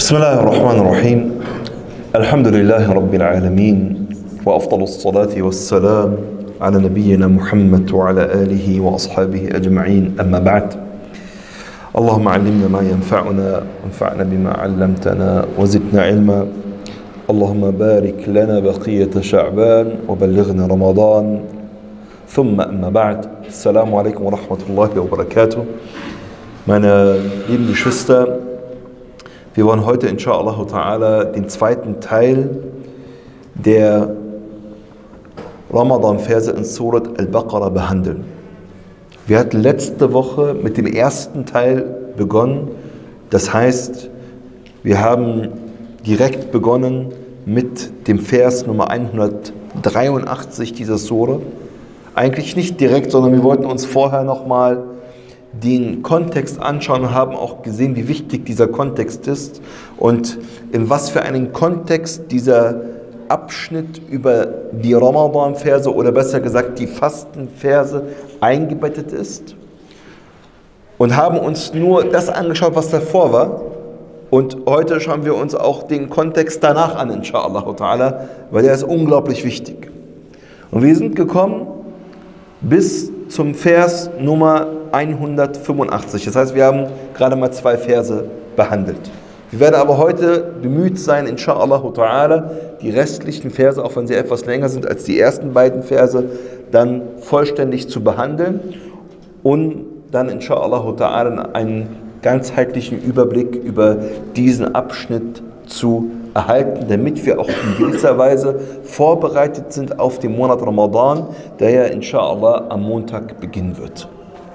بسم الله الرحمن الرحيم الحمد لله رب العالمين وأفضل الصلاة والسلام على نبينا محمد وعلى آله وأصحابه أجمعين أما بعد اللهم علمنا ما ينفعنا وانفعنا بما علمتنا وزدنا علما اللهم بارك لنا بقية شعبان وبلغنا رمضان ثم أما بعد السلام عليكم ورحمة الله وبركاته. Meine lieben Geschwister, wir wollen heute inshallah ta'ala den zweiten Teil der Ramadan-Verse in Surat Al-Baqarah behandeln. Wir hatten letzte Woche mit dem ersten Teil begonnen, das heißt, wir haben direkt begonnen mit dem Vers Nummer 183 dieser Sura. Eigentlich nicht direkt, sondern wir wollten uns vorher nochmal den Kontext anschauen und haben auch gesehen, wie wichtig dieser Kontext ist und in was für einen Kontext dieser Abschnitt über die Ramadan-Verse oder besser gesagt die Fastenverse eingebettet ist und haben uns nur das angeschaut, was davor war. Und heute schauen wir uns auch den Kontext danach an, inshallah ta'ala, weil der ist unglaublich wichtig. Und wir sind gekommen bis zum Vers Nummer 185. Das heißt, wir haben gerade mal 2 Verse behandelt. Wir werden aber heute bemüht sein, inshallah ta'ala, die restlichen Verse, auch wenn sie etwas länger sind als die ersten beiden Verse, dann vollständig zu behandeln und dann inshallah ta'ala einen ganzheitlichen Überblick über diesen Abschnitt zu erhalten, damit wir auch in gewisser Weise vorbereitet sind auf den Monat Ramadan, der ja inshallah am Montag beginnen wird.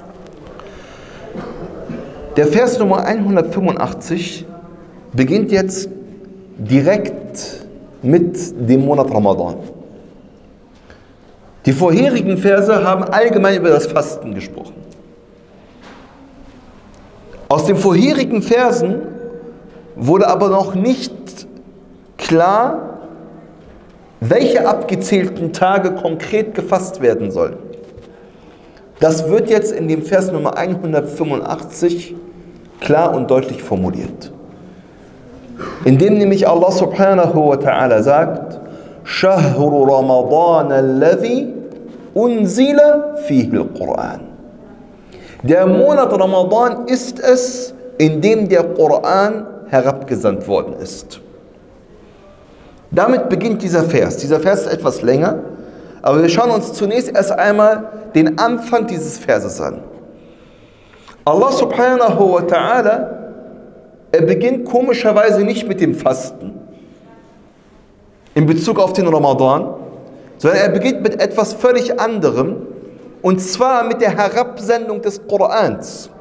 Der Vers Nummer 185 beginnt jetzt direkt mit dem Monat Ramadan. Die vorherigen Verse haben allgemein über das Fasten gesprochen. Aus den vorherigen Versen wurde aber noch nicht klar, welche abgezählten Tage konkret gefasst werden sollen. Das wird jetzt in dem Vers Nummer 185 klar und deutlich formuliert. Indem nämlich Allah subhanahu wa ta'ala sagt, Shahru Ramadan alladhi unzila fihi al-Quran. Der Monat Ramadan ist es, in dem der Koran herabgesandt worden ist. Damit beginnt dieser Vers. Dieser Vers ist etwas länger, aber wir schauen uns zunächst erst einmal den Anfang dieses Verses an. Allah subhanahu wa ta'ala, er beginnt komischerweise nicht mit dem Fasten in Bezug auf den Ramadan, sondern er beginnt mit etwas völlig anderem, und zwar mit der Herabsendung des Korans.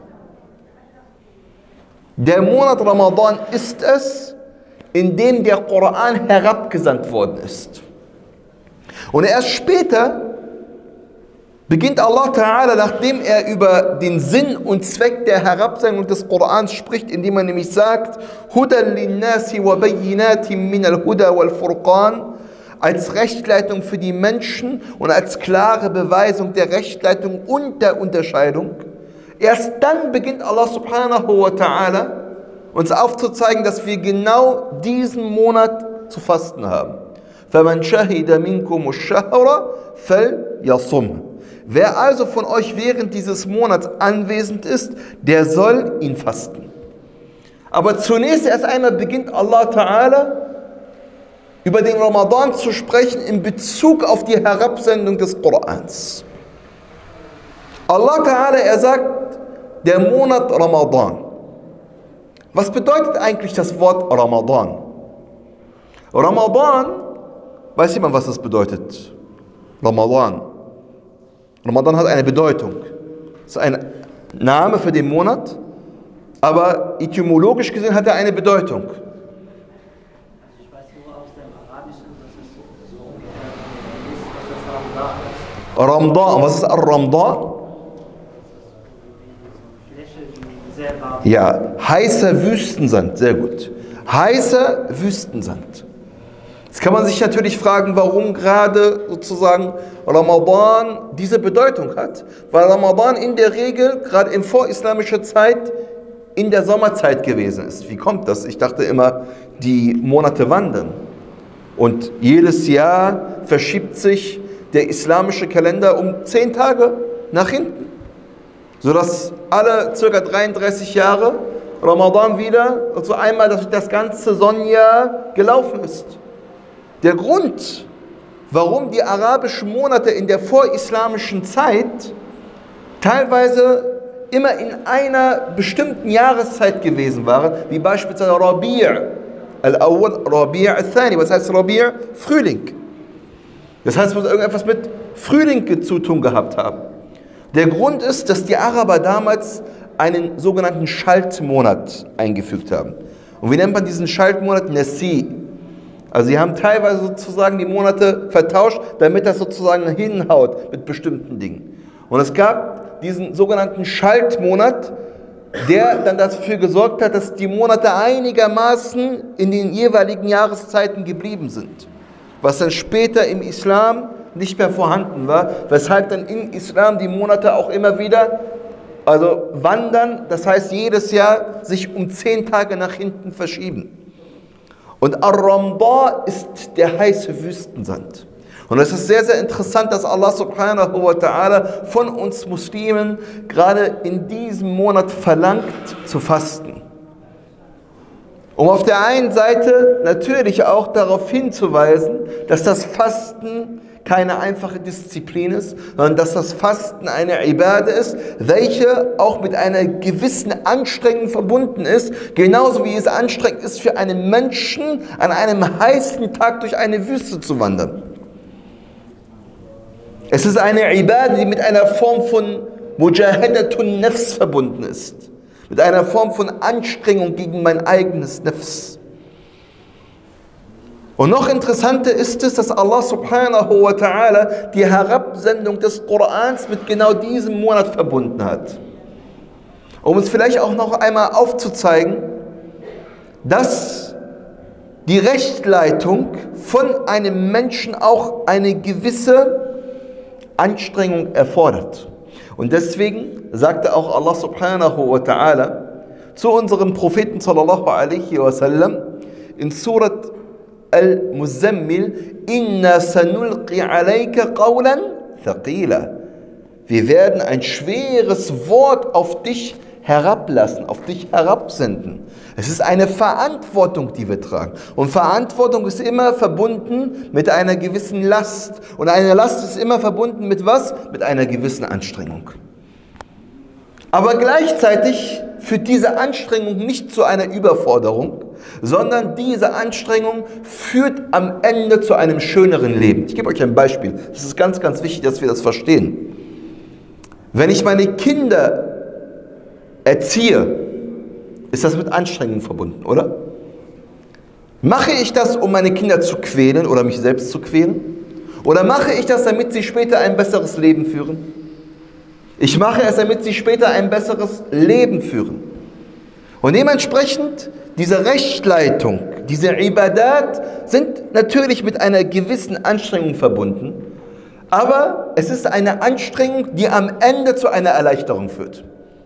Der Monat Ramadan ist es, in dem der Koran herabgesandt worden ist. Und erst später beginnt Allah Ta'ala, nachdem er über den Sinn und Zweck der Herabsendung des Korans spricht, indem er nämlich sagt, Hudan linnasi wa bayyinatin min al-Huda wal Furqan, als Rechtleitung für die Menschen und als klare Beweisung der Rechtleitung und der Unterscheidung. Erst dann beginnt Allah subhanahu wa ta'ala uns aufzuzeigen, dass wir genau diesen Monat zu fasten haben. فَمَنْ شَهِدَ مِنْكُمُ الشَّهْرَ فَلْيَصُمْهُ. Wer also von euch während dieses Monats anwesend ist, der soll ihn fasten. Aber zunächst erst einmal beginnt Allah Ta'ala über den Ramadan zu sprechen in Bezug auf die Herabsendung des Korans. Allah Ta'ala, er sagt, der Monat Ramadan. Was bedeutet eigentlich das Wort Ramadan? Ramadan, weiß jemand, was das bedeutet? Ramadan. Ramadan hat eine Bedeutung. Es ist ein Name für den Monat, aber etymologisch gesehen hat er eine Bedeutung. Ramadan, was ist Ramadan? Ja, heißer Wüstensand, sehr gut. Heißer Wüstensand. Jetzt kann man sich natürlich fragen, warum gerade sozusagen Ramadan diese Bedeutung hat. Weil Ramadan in der Regel, gerade in vorislamischer Zeit, in der Sommerzeit gewesen ist. Wie kommt das? Ich dachte immer, die Monate wandern. Und jedes Jahr verschiebt sich der islamische Kalender um 10 Tage nach hinten, sodass alle ca. 33 Jahre Ramadan wieder, also einmal das ganze Sonnenjahr gelaufen ist. Der Grund, warum die arabischen Monate in der vorislamischen Zeit teilweise immer in einer bestimmten Jahreszeit gewesen waren, wie beispielsweise Rabi' al-Awwal, Rabi' al-Thani. Was heißt Rabi'? Frühling. Das heißt, es muss irgendetwas mit Frühling zu tun gehabt haben. Der Grund ist, dass die Araber damals einen sogenannten Schaltmonat eingefügt haben. Und wie nennt man diesen Schaltmonat? Nasi. Also sie haben teilweise sozusagen die Monate vertauscht, damit das sozusagen hinhaut mit bestimmten Dingen. Und es gab diesen sogenannten Schaltmonat, der dann dafür gesorgt hat, dass die Monate einigermaßen in den jeweiligen Jahreszeiten geblieben sind. Was dann später im Islam nicht mehr vorhanden war, weshalb dann im Islam die Monate auch immer wieder wandern, das heißt jedes Jahr sich um 10 Tage nach hinten verschieben. Und Ar-Ramda ist der heiße Wüstensand. Und es ist sehr, sehr interessant, dass Allah subhanahu wa ta'ala von uns Muslimen gerade in diesem Monat verlangt zu fasten. Um auf der einen Seite natürlich auch darauf hinzuweisen, dass das Fasten keine einfache Disziplin ist, sondern dass das Fasten eine Ibade ist, welche auch mit einer gewissen Anstrengung verbunden ist, genauso wie es anstrengend ist für einen Menschen, an einem heißen Tag durch eine Wüste zu wandern. Es ist eine Ibade, die mit einer Form von Mujahadatun Nafs verbunden ist, mit einer Form von Anstrengung gegen mein eigenes Nafs. Und noch interessanter ist es, dass Allah subhanahu wa ta'ala die Herabsendung des Korans mit genau diesem Monat verbunden hat. Um es vielleicht auch noch einmal aufzuzeigen, dass die Rechtleitung von einem Menschen auch eine gewisse Anstrengung erfordert. Und deswegen sagte auch Allah subhanahu wa ta'ala zu unserem Propheten sallallahu alaihi wasallam in Surat Al-Muzammil, Inna sanulqi alayka qawlan thaqila. Wir werden ein schweres Wort auf dich herablassen, auf dich herabsenden. Es ist eine Verantwortung, die wir tragen. Und Verantwortung ist immer verbunden mit einer gewissen Last. Und eine Last ist immer verbunden mit was? Mit einer gewissen Anstrengung. Aber gleichzeitig führt diese Anstrengung nicht zu einer Überforderung, sondern diese Anstrengung führt am Ende zu einem schöneren Leben. Ich gebe euch ein Beispiel. Das ist ganz, ganz wichtig, dass wir das verstehen. Wenn ich meine Kinder erziehe, ist das mit Anstrengung verbunden, oder? Mache ich das, um meine Kinder zu quälen oder mich selbst zu quälen? Oder mache ich das, damit sie später ein besseres Leben führen? Ich mache es, damit sie später ein besseres Leben führen. Und dementsprechend, diese Rechtleitung, diese Ibadat sind natürlich mit einer gewissen Anstrengung verbunden, aber es ist eine Anstrengung, die am Ende zu einer Erleichterung führt.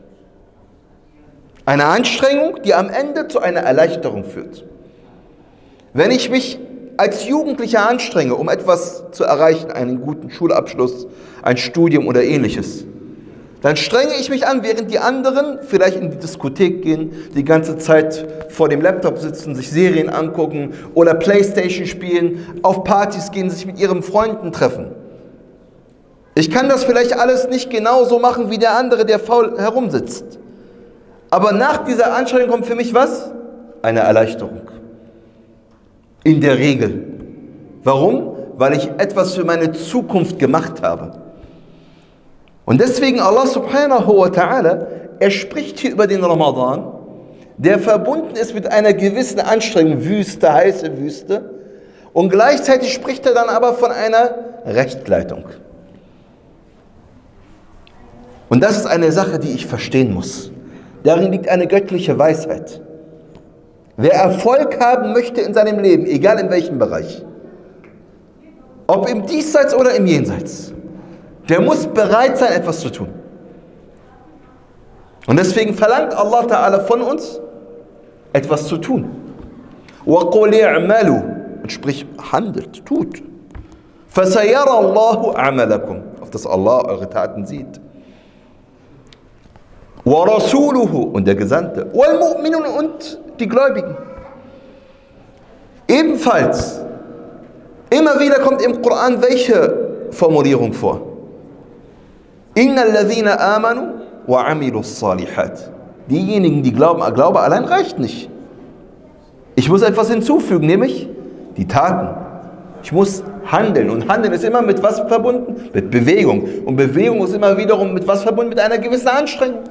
Eine Anstrengung, die am Ende zu einer Erleichterung führt. Wenn ich mich als Jugendlicher anstrenge, um etwas zu erreichen, einen guten Schulabschluss, ein Studium oder ähnliches, dann strenge ich mich an, während die anderen vielleicht in die Diskothek gehen, die ganze Zeit vor dem Laptop sitzen, sich Serien angucken oder Playstation spielen, auf Partys gehen, sich mit ihren Freunden treffen. Ich kann das vielleicht alles nicht genauso machen wie der andere, der faul herumsitzt. Aber nach dieser Anstrengung kommt für mich was? Eine Erleichterung. In der Regel. Warum? Weil ich etwas für meine Zukunft gemacht habe. Und deswegen Allah subhanahu wa ta'ala, er spricht hier über den Ramadan, der verbunden ist mit einer gewissen Anstrengung, Wüste, heiße Wüste, und gleichzeitig spricht er dann aber von einer Rechtleitung. Und das ist eine Sache, die ich verstehen muss. Darin liegt eine göttliche Weisheit. Wer Erfolg haben möchte in seinem Leben, egal in welchem Bereich, ob im Diesseits oder im Jenseits, der muss bereit sein, etwas zu tun. Und deswegen verlangt Allah Ta'ala von uns, etwas zu tun. وَقُلْ اعْمَلُوا, und sprich, handelt, tut. فَسَيَرَ اللَّهُ أَعْمَلَكُمْ, auf das Allah eure Taten sieht. وَرَسُولُهُ, und der Gesandte. وَالْمُؤْمِنُونَ, und die Gläubigen. Ebenfalls, immer wieder kommt im Koran welche Formulierung vor? إِنَّ الَّذِينَ آمَنُوا وَعَمِلُوا الصَّالِحَاتِ. Diejenigen, die glauben, Glaube allein reicht nicht. Ich muss etwas hinzufügen, nämlich die Taten. Ich muss handeln. Und Handeln ist immer mit was verbunden? Mit Bewegung. Und Bewegung ist immer wiederum mit was verbunden? Mit einer gewissen Anstrengung.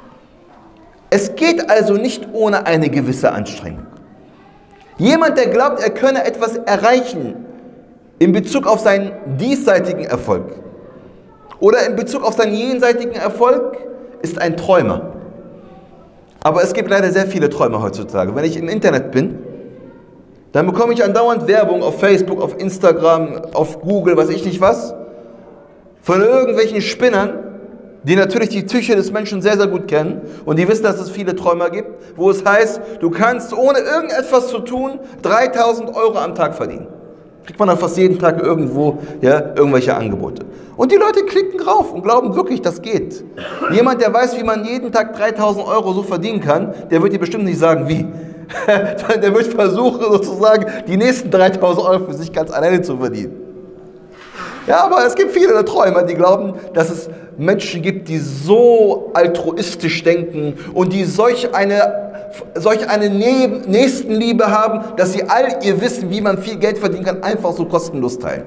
Es geht also nicht ohne eine gewisse Anstrengung. Jemand, der glaubt, er könne etwas erreichen in Bezug auf seinen diesseitigen Erfolg oder in Bezug auf seinen jenseitigen Erfolg, ist ein Träumer. Aber es gibt leider sehr viele Träumer heutzutage. Wenn ich im Internet bin, dann bekomme ich andauernd Werbung auf Facebook, auf Instagram, auf Google, weiß ich nicht was, von irgendwelchen Spinnern, die natürlich die Psyche des Menschen sehr, sehr gut kennen und die wissen, dass es viele Träumer gibt, wo es heißt, du kannst ohne irgendetwas zu tun 3.000 Euro am Tag verdienen. Kriegt man dann fast jeden Tag irgendwo irgendwelche Angebote. Und die Leute klicken drauf und glauben wirklich, das geht. Jemand, der weiß, wie man jeden Tag 3.000 Euro so verdienen kann, der wird dir bestimmt nicht sagen, wie. Der wird versuchen, sozusagen die nächsten 3.000 Euro für sich ganz alleine zu verdienen. Ja, aber es gibt viele Träumer, die glauben, dass es Menschen gibt, die so altruistisch denken und die solch eine Nächstenliebe haben, dass sie all ihr Wissen, wie man viel Geld verdienen kann, einfach so kostenlos teilen.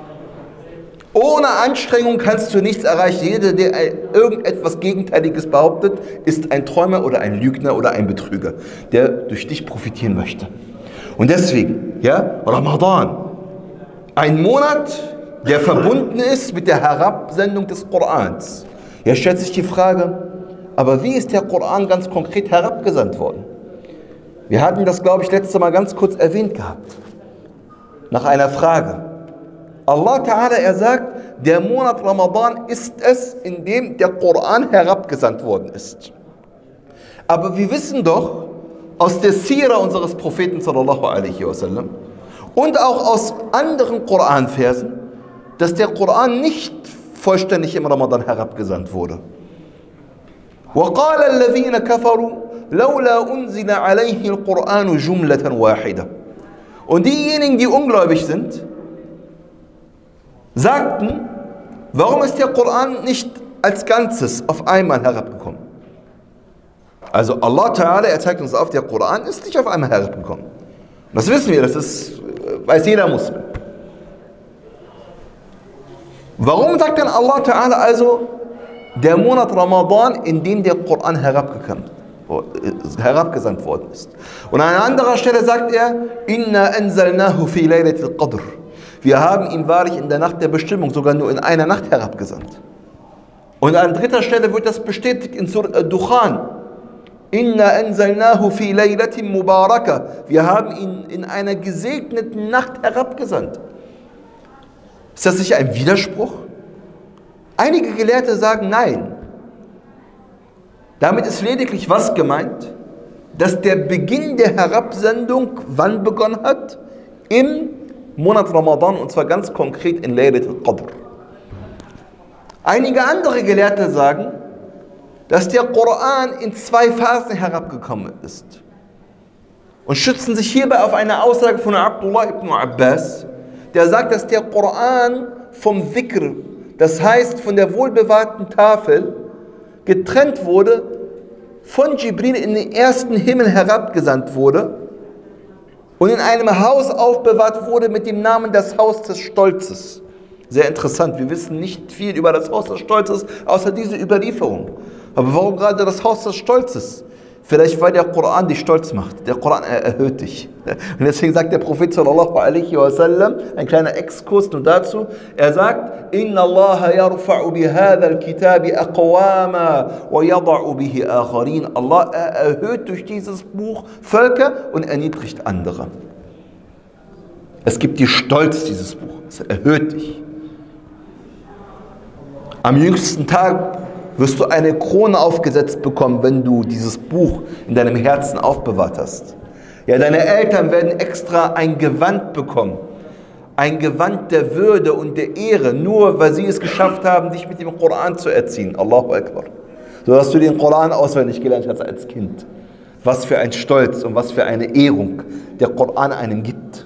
Ohne Anstrengung kannst du nichts erreichen. Jeder, der irgendetwas Gegenteiliges behauptet, ist ein Träumer oder ein Lügner oder ein Betrüger, der durch dich profitieren möchte. Und deswegen, Ramadan, ein Monat, der verbunden ist mit der Herabsendung des Korans. Jetzt stellt sich die Frage, aber wie ist der Koran ganz konkret herabgesandt worden? Wir hatten das, glaube ich, letztes Mal ganz kurz erwähnt gehabt. Nach einer Frage. Allah Ta'ala, er sagt, der Monat Ramadan ist es, in dem der Koran herabgesandt worden ist. Aber wir wissen doch aus der Sira unseres Propheten sallallahu alaihi wasallam und auch aus anderen Koranversen, dass der Koran nicht vollständig im Ramadan herabgesandt wurde. وَقَالَ الَّذِينَ كَفَرُوا لَوْلَا أُنزِلَ عَلَيْهِ الْقُرْآنُ جُمْلَةً وَاحِدَةً. Und diejenigen, die ungläubig sind, sagten, warum ist der Koran nicht als Ganzes auf einmal herabgekommen? Also Allah Ta'ala, er zeigt uns auf, der Koran ist nicht auf einmal herabgekommen. Und das wissen wir, weiß jeder Muslim. Warum sagt dann Allah Ta'ala also, der Monat Ramadan, in dem der Koran herabgesandt worden ist? Und an anderer Stelle sagt er, Inna anzalnahu fi laylatil qadr. Wir haben ihn wahrlich in der Nacht der Bestimmung, sogar nur in einer Nacht herabgesandt. Und an dritter Stelle wird das bestätigt in Surat Al-Dukhan. Inna anzalnahu fi laylatin mubaraka. Wir haben ihn in einer gesegneten Nacht herabgesandt. Ist das nicht ein Widerspruch? Einige Gelehrte sagen nein. Damit ist lediglich was gemeint? Dass der Beginn der Herabsendung wann begonnen hat? Im Monat Ramadan, und zwar ganz konkret in Laylat al-Qadr. Einige andere Gelehrte sagen, dass der Koran in 2 Phasen herabgekommen ist. Und stützen sich hierbei auf eine Aussage von Abdullah ibn Abbas, der sagt, dass der Koran vom Dhikr, das heißt von der wohlbewahrten Tafel, getrennt wurde, von Jibril in den ersten Himmel herabgesandt wurde und in einem Haus aufbewahrt wurde mit dem Namen das Haus des Stolzes. Sehr interessant, wir wissen nicht viel über das Haus des Stolzes, außer diese Überlieferung. Aber warum gerade das Haus des Stolzes? Vielleicht, weil der Koran dich stolz macht. Der Koran erhöht dich. Und deswegen sagt der Prophet sallallahu alaihi wasallam, ein kleiner Exkurs nur dazu, er sagt, Inna Allah yarfa'u bihadha al-kitabi aqwama wa yada'u bihi akharin. Allah erhöht durch dieses Buch Völker und erniedrigt andere. Es gibt dir Stolz, dieses Buch. Es erhöht dich. Am jüngsten Tag wirst du eine Krone aufgesetzt bekommen, wenn du dieses Buch in deinem Herzen aufbewahrt hast. Ja, deine Eltern werden extra ein Gewand bekommen. Ein Gewand der Würde und der Ehre, nur weil sie es geschafft haben, dich mit dem Koran zu erziehen. Allahu Akbar. So dass du den Koran auswendig gelernt hast als Kind. Was für ein Stolz und was für eine Ehrung der Koran einem gibt.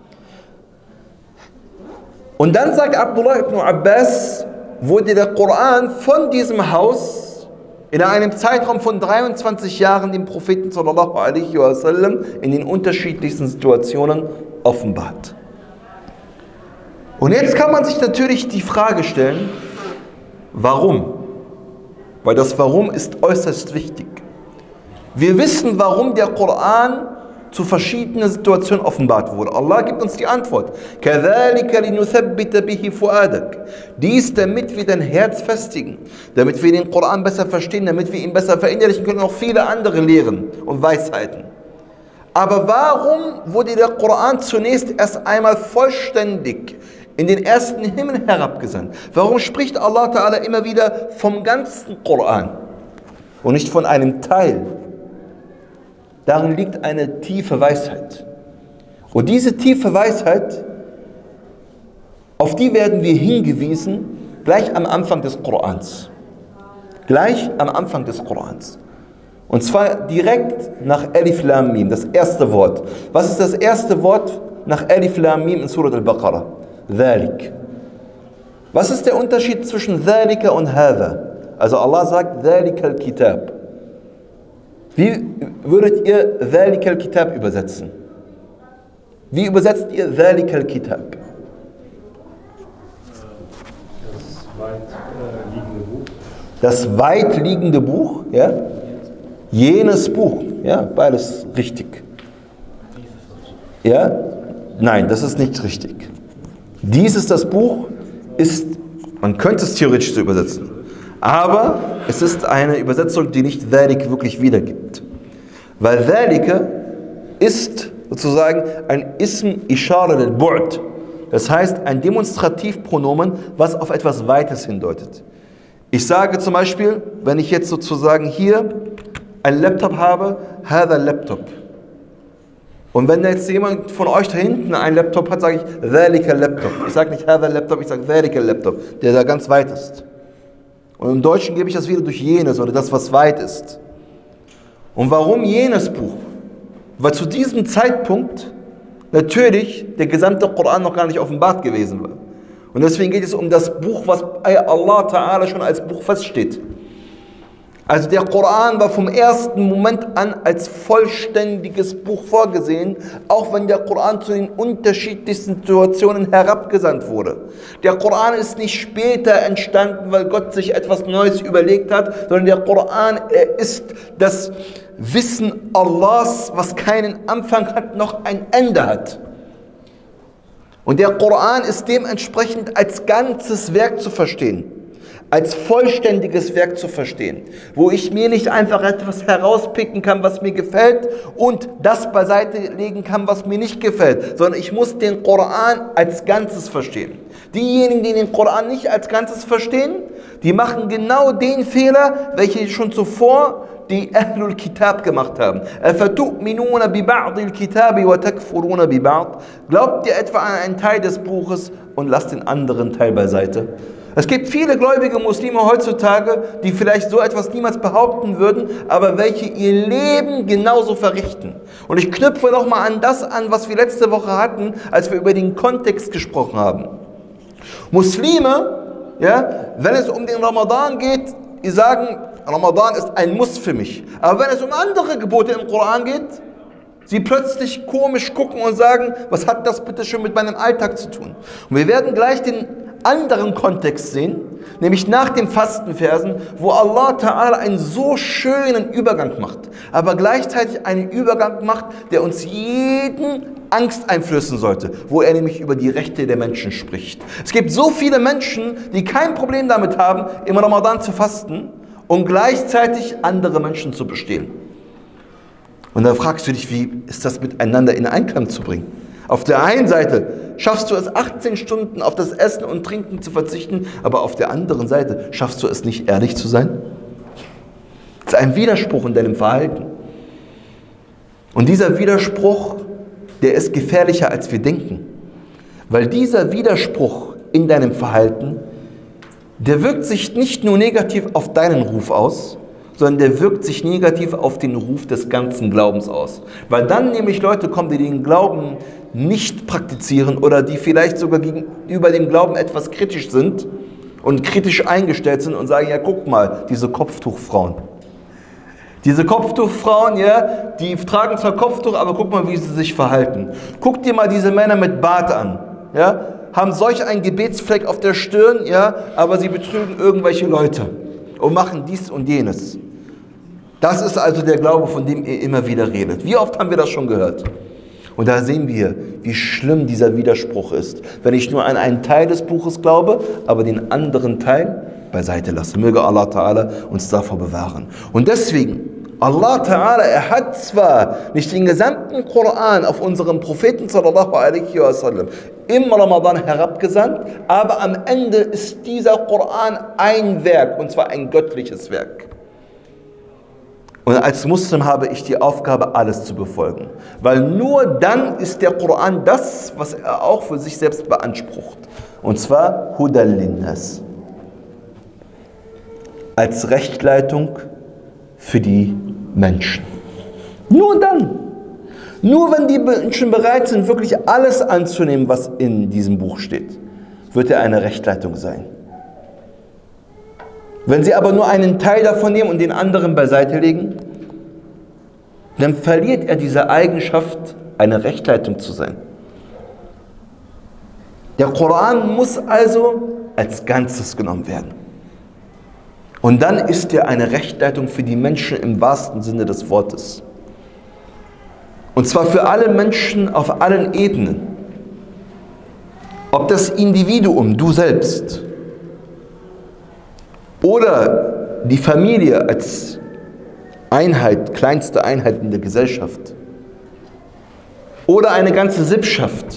Und dann sagt Abdullah ibn Abbas, wurde der Koran von diesem Haus in einem Zeitraum von 23 Jahren dem Propheten sallallahu alaihi wasallam in den unterschiedlichsten Situationen offenbart. Und jetzt kann man sich natürlich die Frage stellen, warum? Weil das Warum ist äußerst wichtig. Wir wissen, warum der Koran zu verschiedenen Situationen offenbart wurde. Allah gibt uns die Antwort. كَذَلِكَ لِنُثَبِّتَ بِهِ فُؤَادَكَ. Dies, damit wir dein Herz festigen, damit wir den Koran besser verstehen, damit wir ihn besser verinnerlichen können, und auch viele andere Lehren und Weisheiten. Aber warum wurde der Koran zunächst erst einmal vollständig in den ersten Himmel herabgesandt? Warum spricht Allah Ta'ala immer wieder vom ganzen Koran und nicht von einem Teil? Darin liegt eine tiefe Weisheit. Und diese tiefe Weisheit, auf die werden wir hingewiesen, gleich am Anfang des Korans. Gleich am Anfang des Korans. Und zwar direkt nach Alif Lam Mim, das erste Wort. Was ist das erste Wort nach Alif Lam Mim in Surat al-Baqarah? Dhalik. Was ist der Unterschied zwischen Dhalika und Hadha? Also Allah sagt Dhalika al-Kitab. Wie würdet ihr Dhalika al-Kitab übersetzen? Wie übersetzt ihr Dhalika al-Kitab? Das weit liegende Buch, ja? Jenes Buch, ja, beides richtig. Ja? Nein, das ist nicht richtig. Dieses, das Buch, ist, man könnte es theoretisch so übersetzen, aber es ist eine Übersetzung, die nicht Dhalik wirklich wiedergibt. Weil Dhalika ist sozusagen ein Ism Ishara al-Bu'd. Das heißt ein Demonstrativpronomen, was auf etwas Weites hindeutet. Ich sage zum Beispiel, wenn ich jetzt sozusagen hier einen Laptop habe, Hadha Laptop. Und wenn jetzt jemand von euch da hinten einen Laptop hat, sage ich Dhalika Laptop. Ich sage nicht Hadha Laptop, ich sage Dhalika Laptop, der da ganz weit ist. Und im Deutschen gebe ich das wieder durch jenes oder das, was weit ist. Und warum jenes Buch? Weil zu diesem Zeitpunkt natürlich der gesamte Koran noch gar nicht offenbart gewesen war. Und deswegen geht es um das Buch, was Allah Ta'ala schon als Buch feststeht. Also der Koran war vom ersten Moment an als vollständiges Buch vorgesehen, auch wenn der Koran zu den unterschiedlichsten Situationen herabgesandt wurde. Der Koran ist nicht später entstanden, weil Gott sich etwas Neues überlegt hat, sondern der Koran, er ist das Wissen Allahs, was keinen Anfang hat, noch ein Ende hat. Und der Koran ist dementsprechend als ganzes Werk zu verstehen. Als vollständiges Werk zu verstehen, wo ich mir nicht einfach etwas herauspicken kann, was mir gefällt und das beiseite legen kann, was mir nicht gefällt, sondern ich muss den Koran als Ganzes verstehen. Diejenigen, die den Koran nicht als Ganzes verstehen, die machen genau den Fehler, welchen schon zuvor die Ahlul Kitab gemacht haben. Glaubt ihr etwa an einen Teil des Buches und lasst den anderen Teil beiseite? Es gibt viele gläubige Muslime heutzutage, die vielleicht so etwas niemals behaupten würden, aber welche ihr Leben genauso verrichten. Und ich knüpfe nochmal an das an, was wir letzte Woche hatten, als wir über den Kontext gesprochen haben. Muslime, ja, wenn es um den Ramadan geht, die sagen, Ramadan ist ein Muss für mich. Aber wenn es um andere Gebote im Koran geht, sie plötzlich komisch gucken und sagen, was hat das bitte schon mit meinem Alltag zu tun? Und wir werden gleich den anderen Kontext sehen, nämlich nach den Fastenversen, wo Allah Ta'ala einen so schönen Übergang macht, aber gleichzeitig einen Übergang macht, der uns jeden Angst einflößen sollte, wo er nämlich über die Rechte der Menschen spricht. Es gibt so viele Menschen, die kein Problem damit haben, im Ramadan zu fasten und gleichzeitig andere Menschen zu bestehlen. Und dann fragst du dich, wie ist das miteinander in Einklang zu bringen? Auf der einen Seite schaffst du es 18 Stunden auf das Essen und Trinken zu verzichten, aber auf der anderen Seite schaffst du es nicht, ehrlich zu sein? Das ist ein Widerspruch in deinem Verhalten. Und dieser Widerspruch, der ist gefährlicher, als wir denken. Weil dieser Widerspruch in deinem Verhalten, der wirkt sich nicht nur negativ auf deinen Ruf aus, sondern der wirkt sich negativ auf den Ruf des ganzen Glaubens aus. Weil dann nämlich Leute kommen, die den Glauben nicht praktizieren oder die vielleicht sogar gegenüber dem Glauben etwas kritisch sind und kritisch eingestellt sind und sagen, ja guck mal, diese Kopftuchfrauen. Diese Kopftuchfrauen, ja, die tragen zwar Kopftuch, aber guck mal, wie sie sich verhalten. Guck dir mal diese Männer mit Bart an, ja, haben solch einen Gebetsfleck auf der Stirn, ja, aber sie betrügen irgendwelche Leute und machen dies und jenes. Das ist also der Glaube, von dem ihr immer wieder redet. Wie oft haben wir das schon gehört? Und da sehen wir, wie schlimm dieser Widerspruch ist, wenn ich nur an einen Teil des Buches glaube, aber den anderen Teil beiseite lasse. Möge Allah Ta'ala uns davor bewahren. Und deswegen, Allah Ta'ala, er hat zwar nicht den gesamten Koran auf unseren Propheten sallallahu alaihi wasallam im Ramadan herabgesandt, aber am Ende ist dieser Koran ein Werk, und zwar ein göttliches Werk. Und als Muslim habe ich die Aufgabe, alles zu befolgen. Weil nur dann ist der Koran das, was er auch für sich selbst beansprucht. Und zwar Hudal Linnas. Als Rechtleitung für die Menschen. Nur dann. Nur wenn die Menschen bereit sind, wirklich alles anzunehmen, was in diesem Buch steht, wird er eine Rechtleitung sein. Wenn sie aber nur einen Teil davon nehmen und den anderen beiseite legen, dann verliert er diese Eigenschaft, eine Rechtleitung zu sein. Der Koran muss also als Ganzes genommen werden. Und dann ist er eine Rechtleitung für die Menschen im wahrsten Sinne des Wortes. Und zwar für alle Menschen auf allen Ebenen. Ob das Individuum, du selbst, oder die Familie als Einheit, kleinste Einheit in der Gesellschaft, oder eine ganze Sippschaft,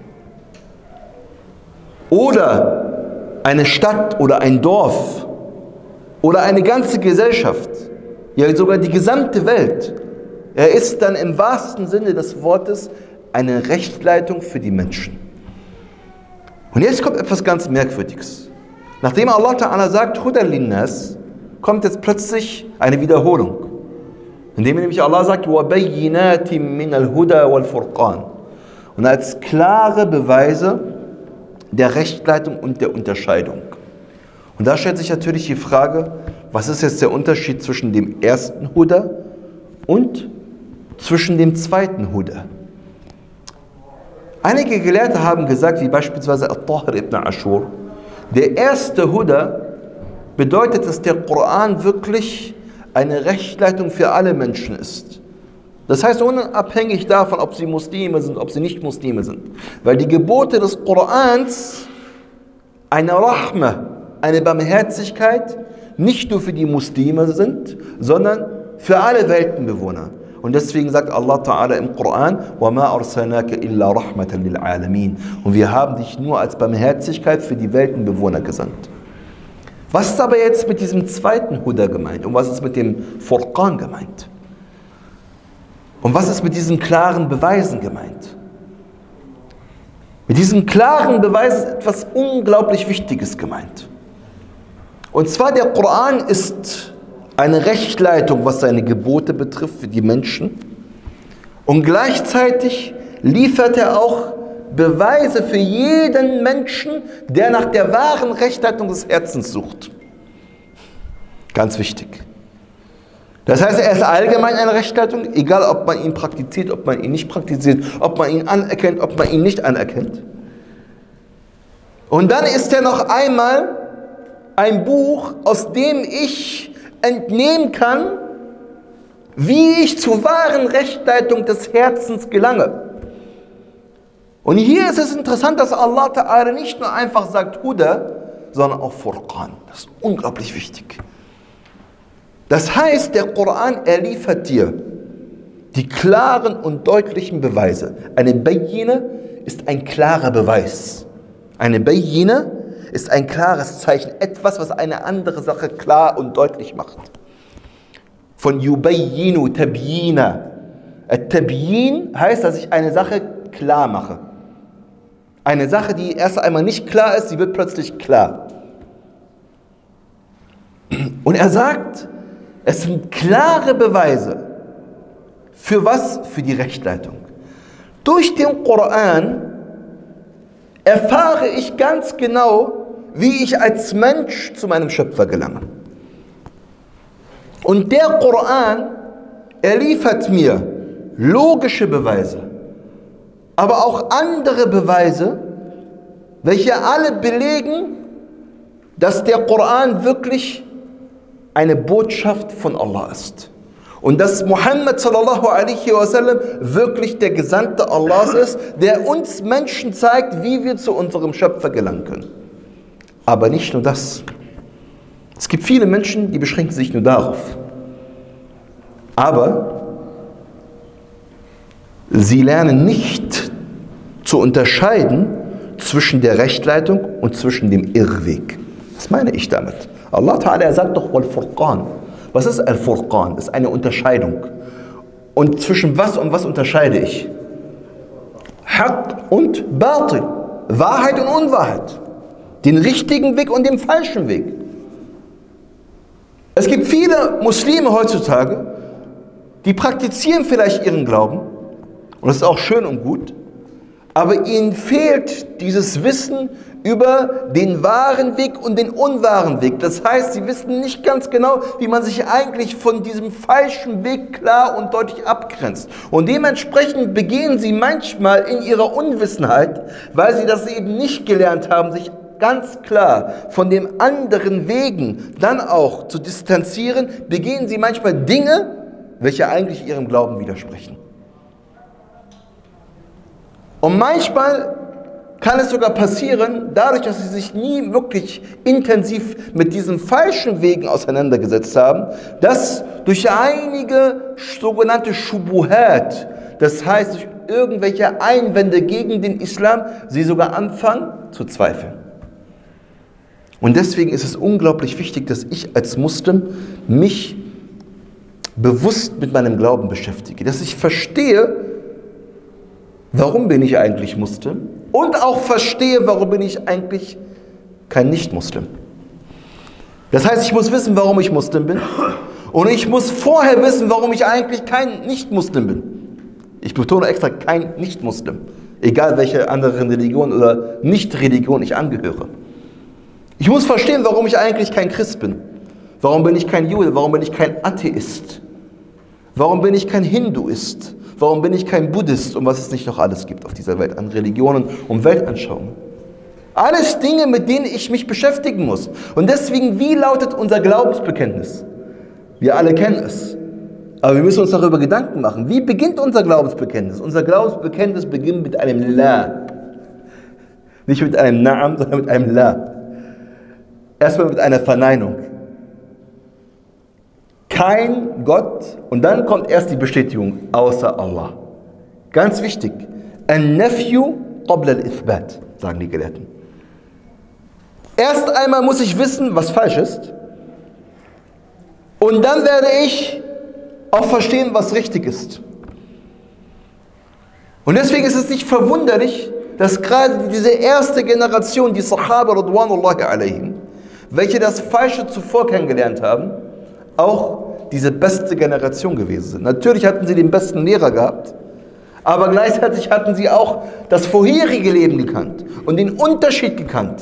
oder eine Stadt oder ein Dorf, oder eine ganze Gesellschaft, ja sogar die gesamte Welt. Er ist dann im wahrsten Sinne des Wortes eine Rechtleitung für die Menschen. Und jetzt kommt etwas ganz Merkwürdiges. Nachdem Allah Ta'ala sagt, Hudal Linnas, kommt jetzt plötzlich eine Wiederholung. Indem nämlich Allah sagt, وَبَيِّنَاتٍ مِّنَ الْهُدَى وَالْفُرْقَانِ. Und als klare Beweise der Rechtleitung und der Unterscheidung. Und da stellt sich natürlich die Frage, was ist jetzt der Unterschied zwischen dem ersten Huda und zwischen dem zweiten Huda? Einige Gelehrte haben gesagt, wie beispielsweise Al-Tahir ibn Ashur, der erste Huda bedeutet, dass der Koran wirklich eine Rechtleitung für alle Menschen ist. Das heißt, unabhängig davon, ob sie Muslime sind, ob sie nicht Muslime sind. Weil die Gebote des Korans eine Rahma, eine Barmherzigkeit, nicht nur für die Muslime sind, sondern für alle Weltenbewohner. Und deswegen sagt Allah Ta'ala im Koran, وَمَا أَرْسَلْنَاكَ إِلَّا رَحْمَةً لِلْعَالَمِينَ. Und wir haben dich nur als Barmherzigkeit für die Weltenbewohner gesandt. Was ist aber jetzt mit diesem zweiten Huda gemeint? Und was ist mit dem Furqan gemeint? Und was ist mit diesen klaren Beweisen gemeint? Mit diesen klaren Beweisen ist etwas unglaublich Wichtiges gemeint. Und zwar der Koran ist eine Rechtleitung, was seine Gebote betrifft für die Menschen. Und gleichzeitig liefert er auch Beweise für jeden Menschen, der nach der wahren Rechtleitung des Herzens sucht. Ganz wichtig. Das heißt, er ist allgemein eine Rechtleitung, egal ob man ihn praktiziert, ob man ihn nicht praktiziert, ob man ihn anerkennt, ob man ihn nicht anerkennt. Und dann ist er noch einmal ein Buch, aus dem ich entnehmen kann, wie ich zur wahren Rechtleitung des Herzens gelange. Und hier ist es interessant, dass Allah Ta'ala nicht nur einfach sagt Huda, sondern auch Furqan. Das ist unglaublich wichtig. Das heißt, der Koran, er liefert dir Die klaren und deutlichen Beweise. Eine Bayyine ist ein klarer Beweis. Eine Bayyine ist ein klares Zeichen. Etwas, was eine andere Sache klar und deutlich macht. Von yubayyinu, tabyina. Tabyin heißt, dass ich eine Sache klar mache. Eine Sache, die erst einmal nicht klar ist, sie wird plötzlich klar. Und er sagt, es sind klare Beweise. Für was? Für die Rechtleitung. Durch den Koran erfahre ich ganz genau, wie ich als Mensch zu meinem Schöpfer gelange. Und der Koran, er liefert mir logische Beweise, aber auch andere Beweise, welche alle belegen, dass der Koran wirklich eine Botschaft von Allah ist. Und dass Muhammad sallallahu alaihi wasallam wirklich der Gesandte Allahs ist, der uns Menschen zeigt, wie wir zu unserem Schöpfer gelangen können. Aber nicht nur das. Es gibt viele Menschen, die beschränken sich nur darauf. Aber sie lernen nicht zu unterscheiden zwischen der Rechtleitung und zwischen dem Irrweg. Was meine ich damit? Allah Ta'ala, er sagt doch Wal-Furqan. Was ist Al-Furqan? Das ist eine Unterscheidung. Und zwischen was und was unterscheide ich? Haqq und Batil. Wahrheit und Unwahrheit. Den richtigen Weg und den falschen Weg. Es gibt viele Muslime heutzutage, die praktizieren vielleicht ihren Glauben. Und das ist auch schön und gut. Aber ihnen fehlt dieses Wissen über den wahren Weg und den unwahren Weg. Das heißt, sie wissen nicht ganz genau, wie man sich eigentlich von diesem falschen Weg klar und deutlich abgrenzt. Und dementsprechend begehen sie manchmal in ihrer Unwissenheit, weil sie das eben nicht gelernt haben, sich ganz klar von den anderen Wegen dann auch zu distanzieren, begehen sie manchmal Dinge, welche eigentlich ihrem Glauben widersprechen. Und manchmal kann es sogar passieren, dadurch, dass sie sich nie wirklich intensiv mit diesen falschen Wegen auseinandergesetzt haben, dass durch einige sogenannte Shubuhat, das heißt durch irgendwelche Einwände gegen den Islam, sie sogar anfangen zu zweifeln. Und deswegen ist es unglaublich wichtig, dass ich als Muslim mich bewusst mit meinem Glauben beschäftige, dass ich verstehe, warum bin ich eigentlich Muslim? Und auch verstehe, warum bin ich eigentlich kein Nicht-Muslim. Das heißt, ich muss wissen, warum ich Muslim bin. Und ich muss vorher wissen, warum ich eigentlich kein Nicht-Muslim bin. Ich betone extra, kein Nicht-Muslim. Egal welche anderen Religion oder Nicht-Religion ich angehöre. Ich muss verstehen, warum ich eigentlich kein Christ bin. Warum bin ich kein Jude? Warum bin ich kein Atheist? Warum bin ich kein Hinduist? Warum bin ich kein Buddhist und was es nicht noch alles gibt auf dieser Welt an Religionen und Weltanschauungen? Alles Dinge, mit denen ich mich beschäftigen muss. Und deswegen, wie lautet unser Glaubensbekenntnis? Wir alle kennen es. Aber wir müssen uns darüber Gedanken machen. Wie beginnt unser Glaubensbekenntnis? Unser Glaubensbekenntnis beginnt mit einem La. Nicht mit einem Naam, sondern mit einem La. Erstmal mit einer Verneinung. Kein Gott, und dann kommt erst die Bestätigung, außer Allah. Ganz wichtig. An-Nafyu qabla al-Ithbat, sagen die Gelehrten. Erst einmal muss ich wissen, was falsch ist. Und dann werde ich auch verstehen, was richtig ist. Und deswegen ist es nicht verwunderlich, dass gerade diese erste Generation, die Sahaba radwanullahi alaihim, welche das Falsche zuvor kennengelernt haben, auch diese beste Generation gewesen sind. Natürlich hatten sie den besten Lehrer gehabt, aber gleichzeitig hatten sie auch das vorherige Leben gekannt und den Unterschied gekannt.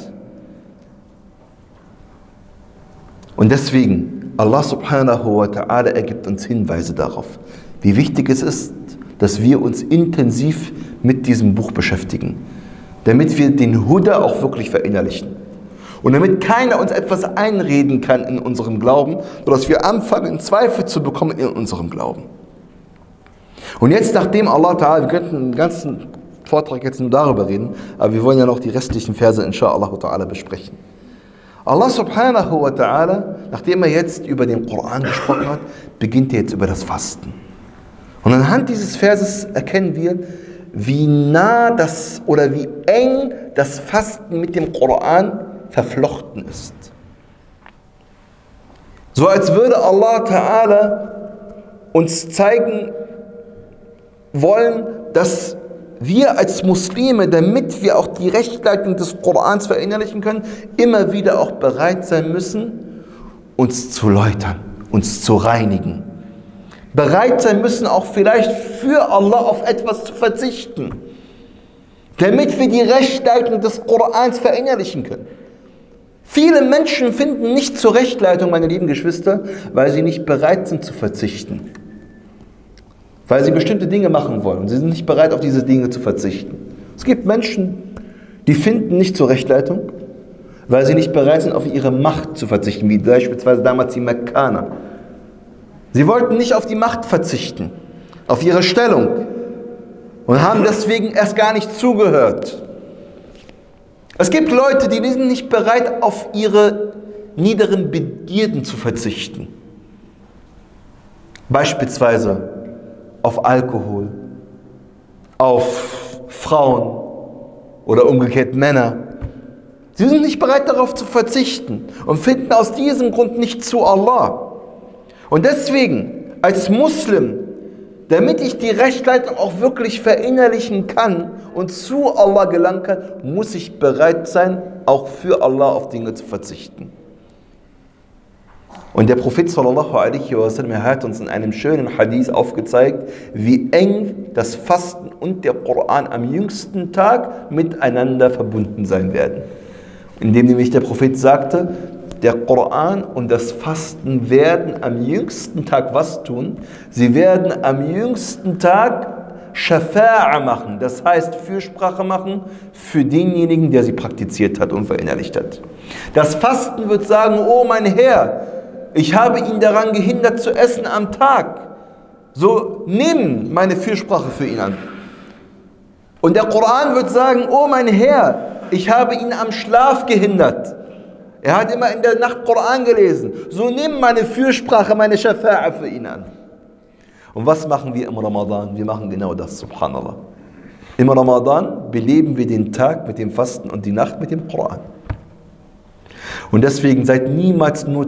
Und deswegen, Allah subhanahu wa ta'ala ergibt uns Hinweise darauf, wie wichtig es ist, dass wir uns intensiv mit diesem Buch beschäftigen, damit wir den Huda auch wirklich verinnerlichen. Und damit keiner uns etwas einreden kann in unserem Glauben, sodass wir anfangen, Zweifel zu bekommen in unserem Glauben. Und jetzt, nachdem Allah Ta'ala, wir könnten den ganzen Vortrag jetzt nur darüber reden, aber wir wollen ja noch die restlichen Verse inshallah Ta'ala besprechen. Allah subhanahu wa ta'ala, nachdem er jetzt über den Koran gesprochen hat, beginnt er jetzt über das Fasten. Und anhand dieses Verses erkennen wir, wie nah das oder wie eng das Fasten mit dem Koran verflochten ist. So als würde Allah Ta'ala uns zeigen wollen, dass wir als Muslime, damit wir auch die Rechtleitung des Korans verinnerlichen können, immer wieder auch bereit sein müssen, uns zu läutern, uns zu reinigen. Bereit sein müssen, auch vielleicht für Allah auf etwas zu verzichten, damit wir die Rechtleitung des Korans verinnerlichen können. Viele Menschen finden nicht zur Rechtleitung, meine lieben Geschwister, weil sie nicht bereit sind zu verzichten. Weil sie bestimmte Dinge machen wollen. Sie sind nicht bereit, auf diese Dinge zu verzichten. Es gibt Menschen, die finden nicht zur Rechtleitung, weil sie nicht bereit sind, auf ihre Macht zu verzichten, wie beispielsweise damals die Mekkaner. Sie wollten nicht auf die Macht verzichten, auf ihre Stellung und haben deswegen erst gar nicht zugehört. Es gibt Leute, die sind nicht bereit, auf ihre niederen Begierden zu verzichten. Beispielsweise auf Alkohol, auf Frauen oder umgekehrt Männer. Sie sind nicht bereit, darauf zu verzichten und finden aus diesem Grund nicht zu Allah. Und deswegen, als Muslim, damit ich die Rechtleitung auch wirklich verinnerlichen kann und zu Allah gelangen kann, muss ich bereit sein, auch für Allah auf Dinge zu verzichten. Und der Prophet sallallahu alaihi wasallam hat uns in einem schönen Hadith aufgezeigt, wie eng das Fasten und der Koran am jüngsten Tag miteinander verbunden sein werden. Indem nämlich der Prophet sagte, der Koran und das Fasten werden am jüngsten Tag was tun? Sie werden am jüngsten Tag Schafa'a machen, das heißt Fürsprache machen für denjenigen, der sie praktiziert hat und verinnerlicht hat. Das Fasten wird sagen, oh mein Herr, ich habe ihn daran gehindert zu essen am Tag. So nimm meine Fürsprache für ihn an. Und der Koran wird sagen, oh mein Herr, ich habe ihn am Schlaf gehindert. Er hat immer in der Nacht Koran gelesen. So nimm meine Fürsprache, meine Schafa'a für ihn an. Und was machen wir im Ramadan? Wir machen genau das, subhanallah. Im Ramadan beleben wir den Tag mit dem Fasten und die Nacht mit dem Koran. Und deswegen seid niemals nur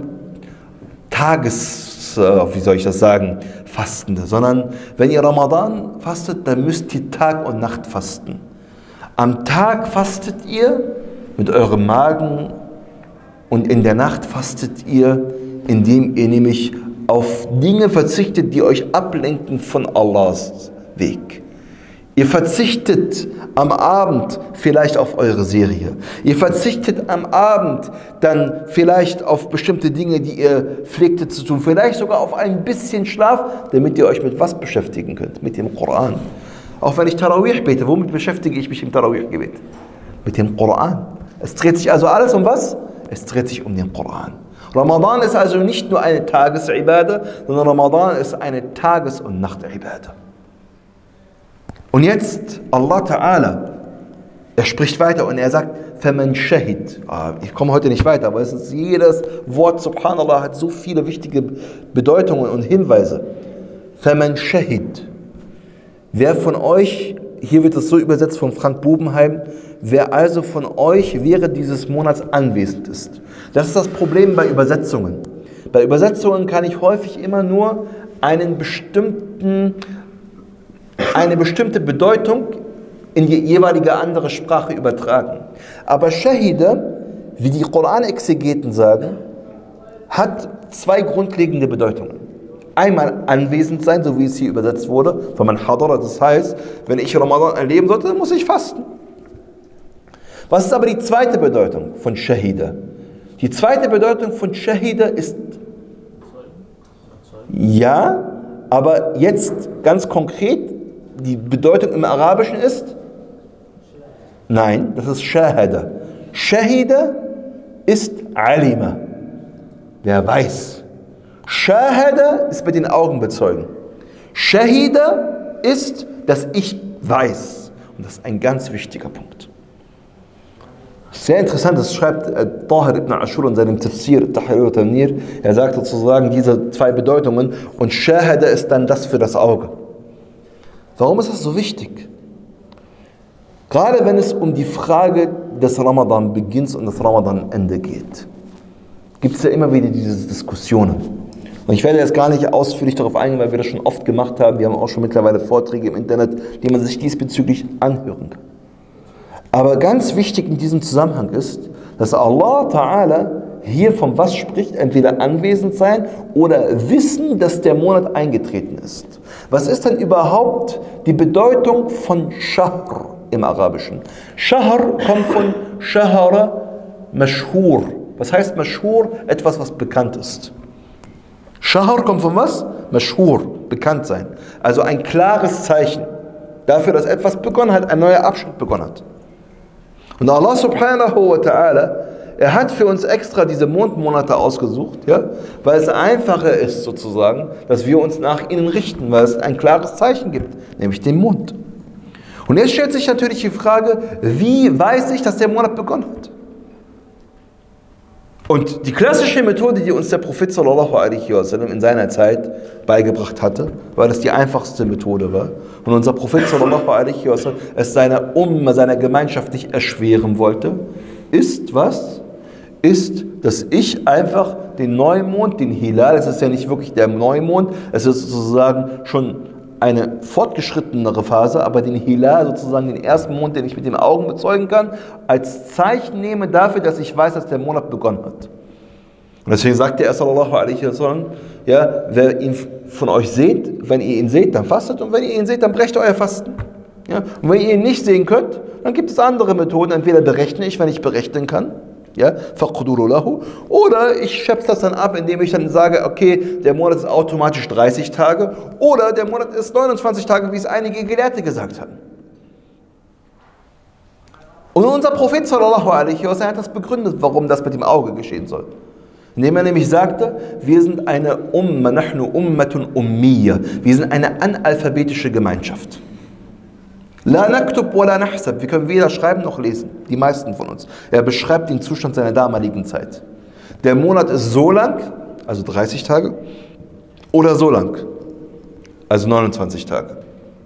Fastende, sondern wenn ihr Ramadan fastet, dann müsst ihr Tag und Nacht fasten. Am Tag fastet ihr mit eurem Magen und in der Nacht fastet ihr, indem ihr nämlich auf Dinge verzichtet, die euch ablenken von Allahs Weg. Ihr verzichtet am Abend vielleicht auf eure Serie. Ihr verzichtet am Abend dann vielleicht auf bestimmte Dinge, die ihr pflegtet zu tun. Vielleicht sogar auf ein bisschen Schlaf, damit ihr euch mit was beschäftigen könnt? Mit dem Koran. Auch wenn ich Tarawih bete, womit beschäftige ich mich im Tarawih-Gebet? Mit dem Koran. Es dreht sich also alles um was? Es dreht sich um den Koran. Ramadan ist also nicht nur eine Tages-Ibadah, sondern Ramadan ist eine Tages- und Nacht-Ibadah. Und jetzt, Allah Ta'ala, er spricht weiter und er sagt, فَمَنْ شَهِدْ. Ich komme heute nicht weiter, aber es ist jedes Wort, subhanallah, hat so viele wichtige Bedeutungen und Hinweise. فَمَنْ شَهِدْ. Wer von euch, hier wird es so übersetzt von Frank Bubenheim, wer also von euch während dieses Monats anwesend ist. Das ist das Problem bei Übersetzungen. Bei Übersetzungen kann ich häufig immer nur eine bestimmte Bedeutung in die jeweilige andere Sprache übertragen. Aber Shahida, wie die Koran-Exegeten sagen, hat zwei grundlegende Bedeutungen. Einmal anwesend sein, so wie es hier übersetzt wurde, von man Hadara, das heißt, wenn ich Ramadan erleben sollte, dann muss ich fasten. Was ist aber die zweite Bedeutung von Shahida? Die zweite Bedeutung von Shahida ist, ja, aber jetzt ganz konkret, die Bedeutung im Arabischen ist, nein, das ist Shahada. Shahida ist Alima, wer weiß. Shahada ist mit den Augen bezeugen. Shahida ist, dass ich weiß. Und das ist ein ganz wichtiger Punkt. Sehr interessant, das schreibt Tahir ibn Ashur in seinem Tafsir, Tahrir wa Tanwir. Er sagt sozusagen diese zwei Bedeutungen und Shahada ist dann das für das Auge. Warum ist das so wichtig? Gerade wenn es um die Frage des Ramadan-Beginns und des Ramadan-Ende geht, gibt es ja immer wieder diese Diskussionen. Und ich werde jetzt gar nicht ausführlich darauf eingehen, weil wir das schon oft gemacht haben. Wir haben auch schon mittlerweile Vorträge im Internet, die man sich diesbezüglich anhören kann. Aber ganz wichtig in diesem Zusammenhang ist, dass Allah Ta'ala hier von was spricht, entweder anwesend sein oder wissen, dass der Monat eingetreten ist. Was ist denn überhaupt die Bedeutung von Shahr im Arabischen? Shahr kommt von Shahara Mashhur. Was heißt Mashhur? Etwas, was bekannt ist. Shahr kommt von was? Mashhur, bekannt sein. Also ein klares Zeichen dafür, dass etwas begonnen hat, ein neuer Abschnitt begonnen hat. Und Allah subhanahu wa ta'ala, er hat für uns extra diese Mondmonate ausgesucht, ja, weil es einfacher ist sozusagen, dass wir uns nach ihnen richten, weil es ein klares Zeichen gibt, nämlich den Mond. Und jetzt stellt sich natürlich die Frage, wie weiß ich, dass der Monat begonnen hat? Und die klassische Methode, die uns der Prophet sallallahu alaihi wasallam in seiner Zeit beigebracht hatte, weil das die einfachste Methode war, und unser Prophet sallallahu alaihi wasallam es seiner Umma, seiner Gemeinschaft nicht erschweren wollte, ist was? Ist, dass ich einfach den Neumond, den Hilal, es ist ja nicht wirklich der Neumond, es ist sozusagen schon eine fortgeschrittenere Phase, aber den Hilal, sozusagen den ersten Mond, den ich mit den Augen bezeugen kann, als Zeichen nehme dafür, dass ich weiß, dass der Monat begonnen hat. Und deswegen sagte er sallallahu alaihi wasallam, ja, wer ihn von euch seht, wenn ihr ihn seht, dann fastet, und wenn ihr ihn seht, dann brecht euer Fasten. Ja? Und wenn ihr ihn nicht sehen könnt, dann gibt es andere Methoden, entweder berechne ich, wenn ich berechnen kann, ja, faqduru lahu, oder ich schöpfe das dann ab, indem ich dann sage, okay, der Monat ist automatisch 30 Tage oder der Monat ist 29 Tage, wie es einige Gelehrte gesagt haben. Und unser Prophet sallallahu alaihi wasallam hat das begründet, warum das mit dem Auge geschehen soll. Indem er nämlich sagte, wir sind eine Umma, nahnu ummatun ummiyya, wir sind eine analphabetische Gemeinschaft. La naktub wa la nahsab. Wir können weder schreiben noch lesen, die meisten von uns. Er beschreibt den Zustand seiner damaligen Zeit. Der Monat ist so lang, also 30 Tage, oder so lang, also 29 Tage.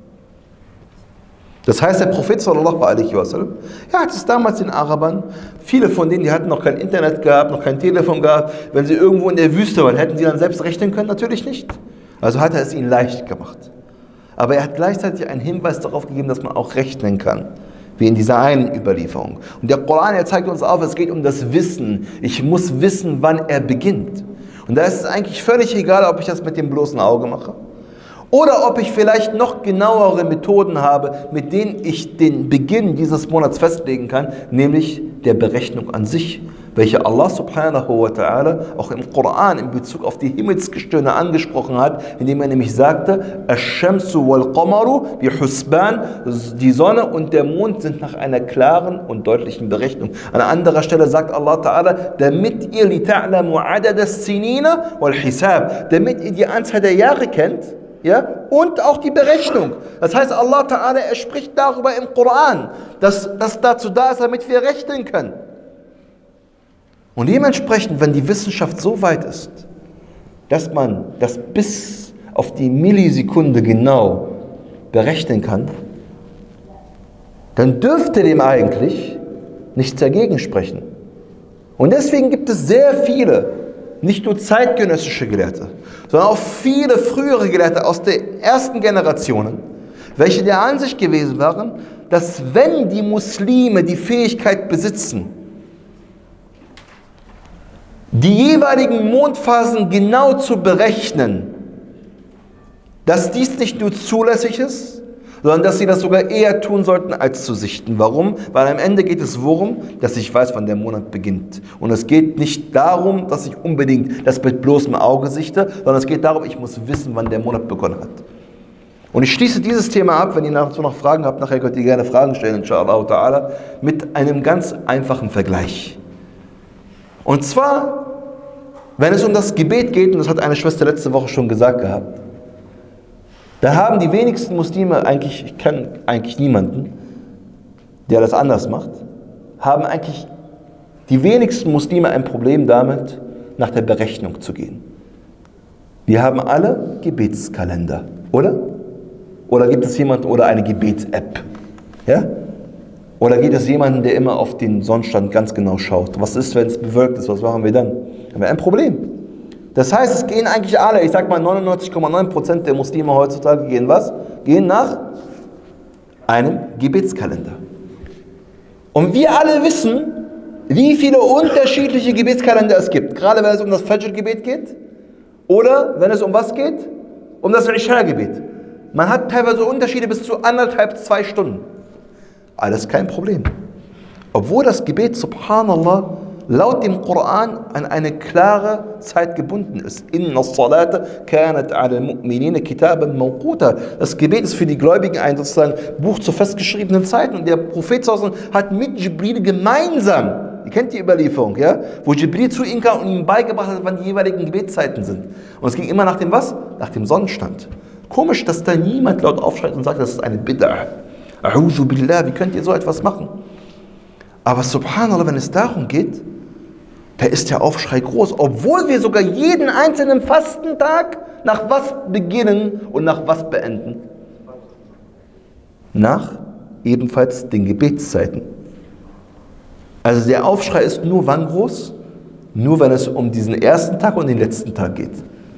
Das heißt, der Prophet sallallahu alaihi wasallam, er hat es damals den Arabern, viele von denen, die hatten noch kein Internet gehabt, noch kein Telefon gehabt, wenn sie irgendwo in der Wüste waren, hätten sie dann selbst rechnen können? Natürlich nicht. Also hat er es ihnen leicht gemacht. Aber er hat gleichzeitig einen Hinweis darauf gegeben, dass man auch rechnen kann, wie in dieser einen Überlieferung. Und der Koran, er zeigt uns auf, es geht um das Wissen. Ich muss wissen, wann er beginnt. Und da ist es eigentlich völlig egal, ob ich das mit dem bloßen Auge mache oder ob ich vielleicht noch genauere Methoden habe, mit denen ich den Beginn dieses Monats festlegen kann, nämlich der Berechnung an sich, welche Allah subhanahu wa ta'ala auch im Koran in Bezug auf die Himmelsgestirne angesprochen hat, indem er nämlich sagte, Ash-Shamsu wal-Qamaru bi-Husban, die Sonne und der Mond sind nach einer klaren und deutlichen Berechnung. An anderer Stelle sagt Allah ta'ala, damit ihr li-ta'lamu adad as-sinina wal-Hisab, damit ihr die Anzahl der Jahre kennt, ja, und auch die Berechnung. Das heißt, Allah Ta'ala, er spricht darüber im Koran, dass das dazu da ist, damit wir rechnen können. Und dementsprechend, wenn die Wissenschaft so weit ist, dass man das bis auf die Millisekunde genau berechnen kann, dann dürfte dem eigentlich nichts dagegen sprechen. Und deswegen gibt es sehr viele, nicht nur zeitgenössische Gelehrte, sondern auch viele frühere Gelehrte aus den ersten Generationen, welche der Ansicht gewesen waren, dass wenn die Muslime die Fähigkeit besitzen, die jeweiligen Mondphasen genau zu berechnen, dass dies nicht nur zulässig ist, sondern dass sie das sogar eher tun sollten, als zu sichten. Warum? Weil am Ende geht es worum, dass ich weiß, wann der Monat beginnt. Und es geht nicht darum, dass ich unbedingt das mit bloßem Auge sichte, sondern es geht darum, ich muss wissen, wann der Monat begonnen hat. Und ich schließe dieses Thema ab. Wenn ihr dazu noch Fragen habt, nachher könnt ihr gerne Fragen stellen, inshallah ta'ala, mit einem ganz einfachen Vergleich. Und zwar, wenn es um das Gebet geht, und das hat eine Schwester letzte Woche schon gesagt gehabt, da haben die wenigsten Muslime, ich kenne eigentlich niemanden, der das anders macht, haben eigentlich die wenigsten Muslime ein Problem damit, nach der Berechnung zu gehen. Wir haben alle Gebetskalender, oder? Oder gibt es jemanden oder eine Gebets-App? Ja? Oder gibt es jemanden, der immer auf den Sonnenstand ganz genau schaut? Was ist, wenn es bewölkt ist? Was machen wir dann? Haben wir ein Problem. Das heißt, es gehen eigentlich alle, ich sag mal 99,9% der Muslime heutzutage gehen was? Gehen nach einem Gebetskalender. Und wir alle wissen, wie viele unterschiedliche Gebetskalender es gibt. Gerade wenn es um das Fajr-Gebet geht oder wenn es um was geht? Um das Isha-Gebet. Man hat teilweise Unterschiede bis zu 1,5, 2 Stunden. Alles kein Problem. Obwohl das Gebet, subhanallah, laut dem Koran an eine klare Zeit gebunden ist. Inna as-salata kanat ala al-mu'minina kitaban mawquta. Das Gebet ist für die Gläubigen ein sozusagen Buch zur festgeschriebenen Zeit. Und der Prophet hat mit Jibril gemeinsam, ihr kennt die Überlieferung, ja, wo Jibril zu ihm kam und ihm beigebracht hat, wann die jeweiligen Gebetszeiten sind. Und es ging immer nach dem was? Nach dem Sonnenstand. Komisch, dass da niemand laut aufschreit und sagt, das ist eine Bid'ah. A'udhu billah, wie könnt ihr so etwas machen? Aber subhanallah, wenn es darum geht, da ist der Aufschrei groß, obwohl wir sogar jeden einzelnen Fastentag nach was beginnen und nach was beenden? Nach ebenfalls den Gebetszeiten. Also der Aufschrei ist nur wann groß? Nur wenn es um diesen ersten Tag und den letzten Tag geht.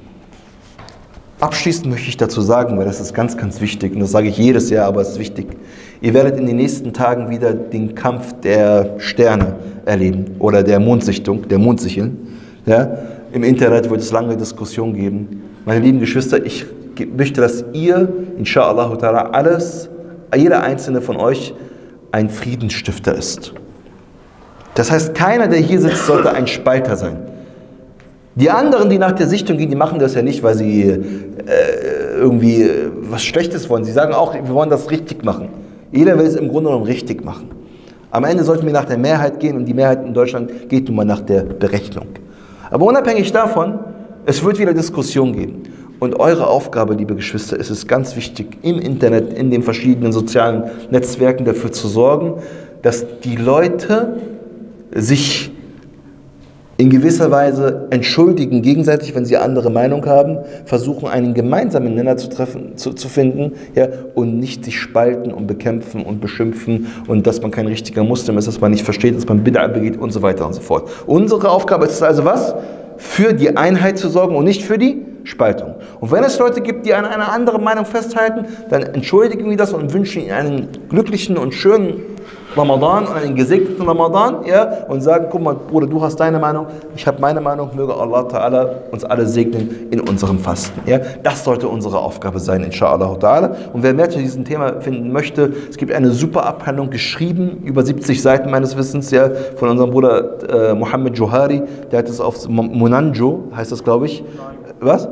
Abschließend möchte ich dazu sagen, weil das ist ganz, ganz wichtig, und das sage ich jedes Jahr, aber es ist wichtig. Ihr werdet in den nächsten Tagen wieder den Kampf der Sterne erleben oder der Mondsichtung, der Mondsicheln. Ja? Im Internet wird es lange Diskussionen geben. Meine lieben Geschwister, ich möchte, dass ihr, inshallah ta'ala, jeder einzelne von euch ein Friedensstifter ist. Das heißt, keiner, der hier sitzt, sollte ein Spalter sein. Die anderen, die nach der Sichtung gehen, die machen das ja nicht, weil sie irgendwie was Schlechtes wollen. Sie sagen auch, wir wollen das richtig machen. Jeder will es im Grunde genommen richtig machen. Am Ende sollten wir nach der Mehrheit gehen und die Mehrheit in Deutschland geht nun mal nach der Berechnung. Aber unabhängig davon, es wird wieder Diskussion geben. Und eure Aufgabe, liebe Geschwister, ist es ganz wichtig, im Internet, in den verschiedenen sozialen Netzwerken dafür zu sorgen, dass die Leute sich in gewisser Weise entschuldigen gegenseitig, wenn sie andere Meinung haben, versuchen einen gemeinsamen Nenner zu finden, ja, und nicht sich spalten und bekämpfen und beschimpfen und dass man kein richtiger Muslim ist, dass man nicht versteht, dass man Bid'a begeht und so weiter und so fort. Unsere Aufgabe ist es also was? Für die Einheit zu sorgen und nicht für die Spaltung. Und wenn es Leute gibt, die an einer anderen Meinung festhalten, dann entschuldigen wir das und wünschen ihnen einen glücklichen und schönen Ramadan und einen gesegneten Ramadan, ja, und sagen, guck mal, Bruder, du hast deine Meinung, ich habe meine Meinung, möge Allah Ta'ala uns alle segnen in unserem Fasten. Ja. Das sollte unsere Aufgabe sein, inshallah Ta'ala. Und wer mehr zu diesem Thema finden möchte, es gibt eine super Abhandlung, geschrieben, über 70 Seiten meines Wissens, ja, von unserem Bruder Mohammed Johari, der hat es auf Monanjo, heißt das, glaube ich, was?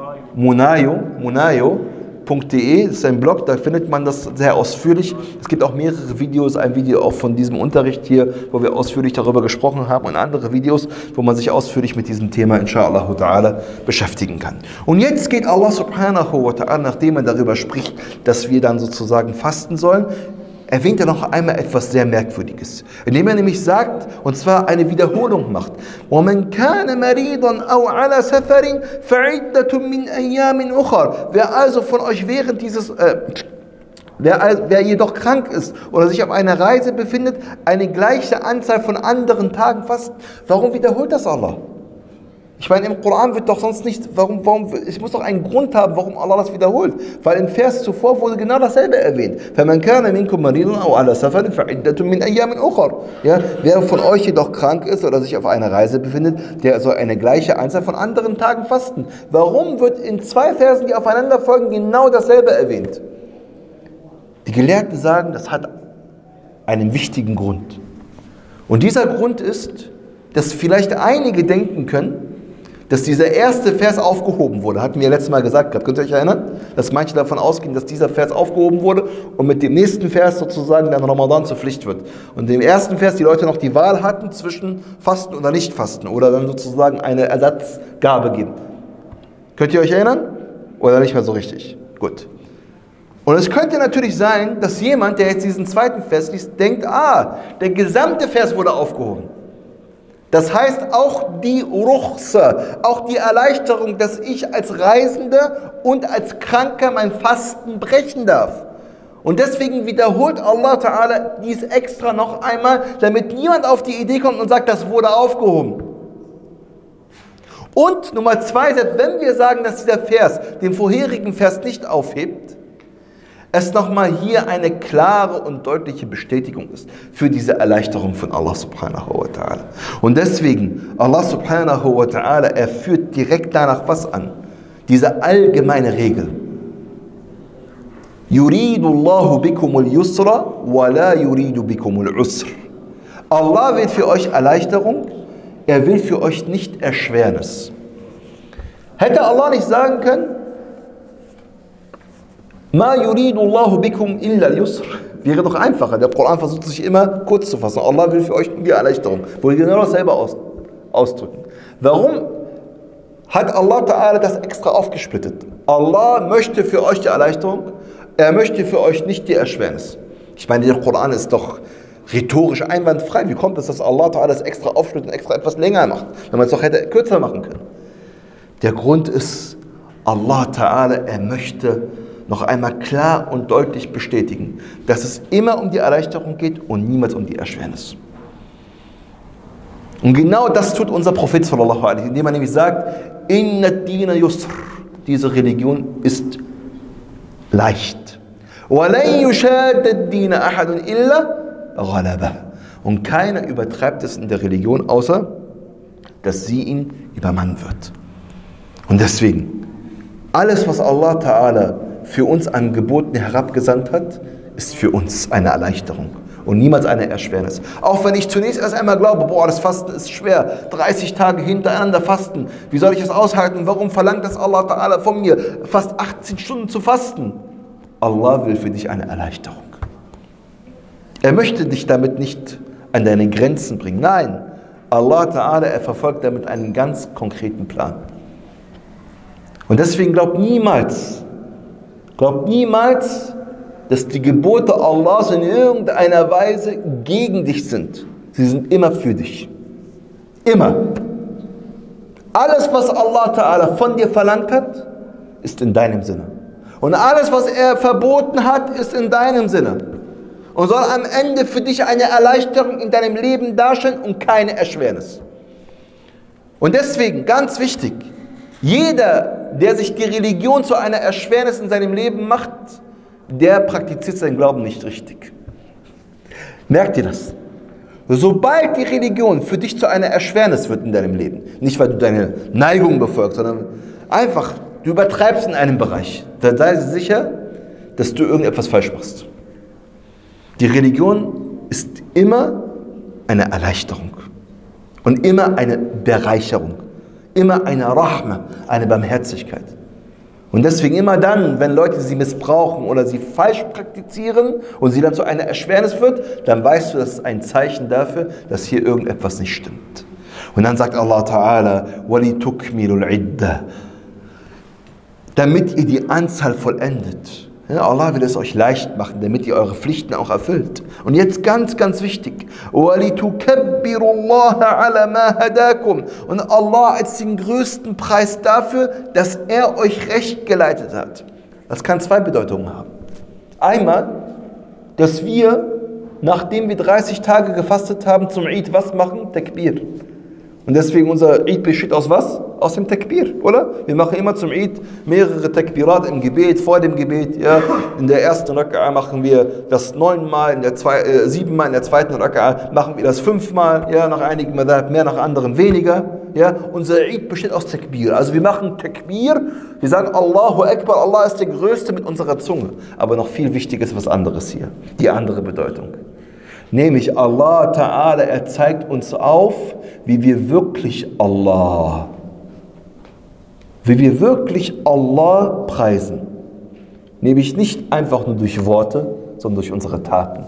Munayo.de, das ist ein Blog, da findet man das sehr ausführlich. Es gibt auch mehrere Videos, ein Video auch von diesem Unterricht hier, wo wir ausführlich darüber gesprochen haben, und andere Videos, wo man sich ausführlich mit diesem Thema, inshallah ta'ala, beschäftigen kann. Und jetzt geht Allah subhanahu wa ta'ala, nachdem er darüber spricht, dass wir dann sozusagen fasten sollen, erwähnt er noch einmal etwas sehr Merkwürdiges, indem er nämlich sagt, und zwar eine Wiederholung macht. وَمَنْ كَانَ مَرِيضًا أَوْ عَلَى سَفَرٍ فَعِدَّةٌ مِنْ أَيَّامٍ أُخَرٍ. Wer also von euch während dieses, wer jedoch krank ist oder sich auf einer Reise befindet, eine gleiche Anzahl von anderen Tagen fasten. Warum wiederholt das Allah? Ich meine, im Koran wird doch sonst nicht, es muss doch einen Grund haben, warum Allah das wiederholt. Weil im Vers zuvor wurde genau dasselbe erwähnt. فَمَنْ كَانَ مِنْكُمْ مَرِيضًا أَوْ عَلَى سَفَرٍ فَعِدَّةٌ مِنْ أَيَّامٍ أُخَرٍ. Ja, wer von euch jedoch krank ist oder sich auf einer Reise befindet, der soll eine gleiche Anzahl von anderen Tagen fasten. Warum wird in 2 Versen, die aufeinander folgen, genau dasselbe erwähnt? Die Gelehrten sagen, das hat einen wichtigen Grund. Und dieser Grund ist, dass vielleicht einige denken können, dass dieser erste Vers aufgehoben wurde. Hatten wir letztes Mal gesagt, könnt ihr euch erinnern? Dass manche davon ausgehen, dass dieser Vers aufgehoben wurde und mit dem nächsten Vers sozusagen dann Ramadan zur Pflicht wird. Und dem ersten Vers die Leute noch die Wahl hatten zwischen Fasten oder Nicht-Fasten oder dann sozusagen eine Ersatzgabe geben. Könnt ihr euch erinnern? Oder nicht mehr so richtig? Gut. Und es könnte natürlich sein, dass jemand, der jetzt diesen zweiten Vers liest, denkt, der gesamte Vers wurde aufgehoben. Das heißt auch die Ruchsa, auch die Erleichterung, dass ich als Reisender und als Kranker mein Fasten brechen darf. Und deswegen wiederholt Allah Ta'ala dies extra noch einmal, damit niemand auf die Idee kommt und sagt, das wurde aufgehoben. Und Nummer 2, selbst wenn wir sagen, dass dieser Vers den vorherigen Vers nicht aufhebt, es nochmal hier eine klare und deutliche Bestätigung ist für diese Erleichterung von Allah subhanahu wa ta'ala. Und deswegen, Allah subhanahu wa ta'ala, er führt direkt danach was an? Diese allgemeine Regel. Yuridu Allahu bikumul yusra wa la yuridu bikumul usr. Allah will für euch Erleichterung, er will für euch nicht Erschwernis. Hätte Allah nicht sagen können, Ma yuridu Allahu bikum illa al-yusr. Wäre doch einfacher. Der Koran versucht sich immer kurz zu fassen. Allah will für euch nur die Erleichterung. Wollt ihr genau dasselbe ausdrücken. Warum hat Allah Ta'ala das extra aufgesplittet? Allah möchte für euch die Erleichterung, er möchte für euch nicht die Erschwernis. Ich meine, der Koran ist doch rhetorisch einwandfrei. Wie kommt es, dass Allah Ta'ala das extra aufsplittet und extra etwas länger macht, wenn man es doch hätte kürzer machen können? Der Grund ist, Allah Ta'ala, er möchte noch einmal klar und deutlich bestätigen, dass es immer um die Erleichterung geht und niemals um die Erschwernis. Und genau das tut unser Prophet sallallahu alaihi, indem er nämlich sagt, Inna ad-dina yusr, diese Religion ist leicht. وَلَنْ يُشَادَ الدِّينَ أَحَدٌ إِلَّا غَلَبَهُ. Und keiner übertreibt es in der Religion, außer dass sie ihn übermannen wird. Und deswegen, alles was Allah Ta'ala für uns an Geboten herabgesandt hat, ist für uns eine Erleichterung und niemals eine Erschwernis. Auch wenn ich zunächst erst einmal glaube, boah, das Fasten ist schwer, 30 Tage hintereinander fasten, wie soll ich das aushalten? Warum verlangt das Allah Ta'ala von mir, fast 18 Stunden zu fasten? Allah will für dich eine Erleichterung. Er möchte dich damit nicht an deine Grenzen bringen. Nein, Allah Ta'ala, er verfolgt damit einen ganz konkreten Plan. Und deswegen glaub niemals, dass die Gebote Allahs in irgendeiner Weise gegen dich sind. Sie sind immer für dich. Immer. Alles, was Allah Ta'ala von dir verlangt hat, ist in deinem Sinne. Und alles, was er verboten hat, ist in deinem Sinne. Und soll am Ende für dich eine Erleichterung in deinem Leben darstellen und keine Erschwernis. Und deswegen, ganz wichtig, jeder, der sich die Religion zu einer Erschwernis in seinem Leben macht, der praktiziert seinen Glauben nicht richtig. Merkt ihr das? Sobald die Religion für dich zu einer Erschwernis wird in deinem Leben, nicht weil du deine Neigung befolgst, sondern einfach, du übertreibst in einem Bereich, dann sei sicher, dass du irgendetwas falsch machst. Die Religion ist immer eine Erleichterung und immer eine Bereicherung, immer eine Rahma, eine Barmherzigkeit. Und deswegen immer dann, wenn Leute sie missbrauchen oder sie falsch praktizieren und sie dann zu einer Erschwernis wird, dann weißt du, das ist ein Zeichen dafür, dass hier irgendetwas nicht stimmt. Und dann sagt Allah Ta'ala, وَلِتُكْمِلُ الْعِدَّةِ, damit ihr die Anzahl vollendet. Ja, Allah will es euch leicht machen, damit ihr eure Pflichten auch erfüllt. Und jetzt ganz, ganz wichtig. وَلِتُكَبِّرُوا اللَّهَ عَلَى مَا هَدَاكُمْ. Und Allah als den größten Preis dafür, dass er euch recht geleitet hat. Das kann zwei Bedeutungen haben. Einmal, dass wir, nachdem wir 30 Tage gefastet haben, zum Eid was machen? Takbir. Und deswegen unser Eid besteht aus was? Aus dem Takbir, oder? Wir machen immer zum Eid mehrere Takbirat im Gebet, vor dem Gebet. Ja. In der ersten Raka'a machen wir das 9-mal, 7-mal, in der zweiten Raka'a machen wir das 5-mal, ja, nach einigen Madhab mehr, nach anderen weniger. Ja. Unser Eid besteht aus Takbir. Also wir machen Takbir, wir sagen Allahu Akbar, Allah ist der Größte mit unserer Zunge. Aber noch viel wichtiger ist was anderes hier, die andere Bedeutung. Nämlich Allah Ta'ala, er zeigt uns auf, wie wir wirklich Allah preisen. Nämlich nicht einfach nur durch Worte, sondern durch unsere Taten.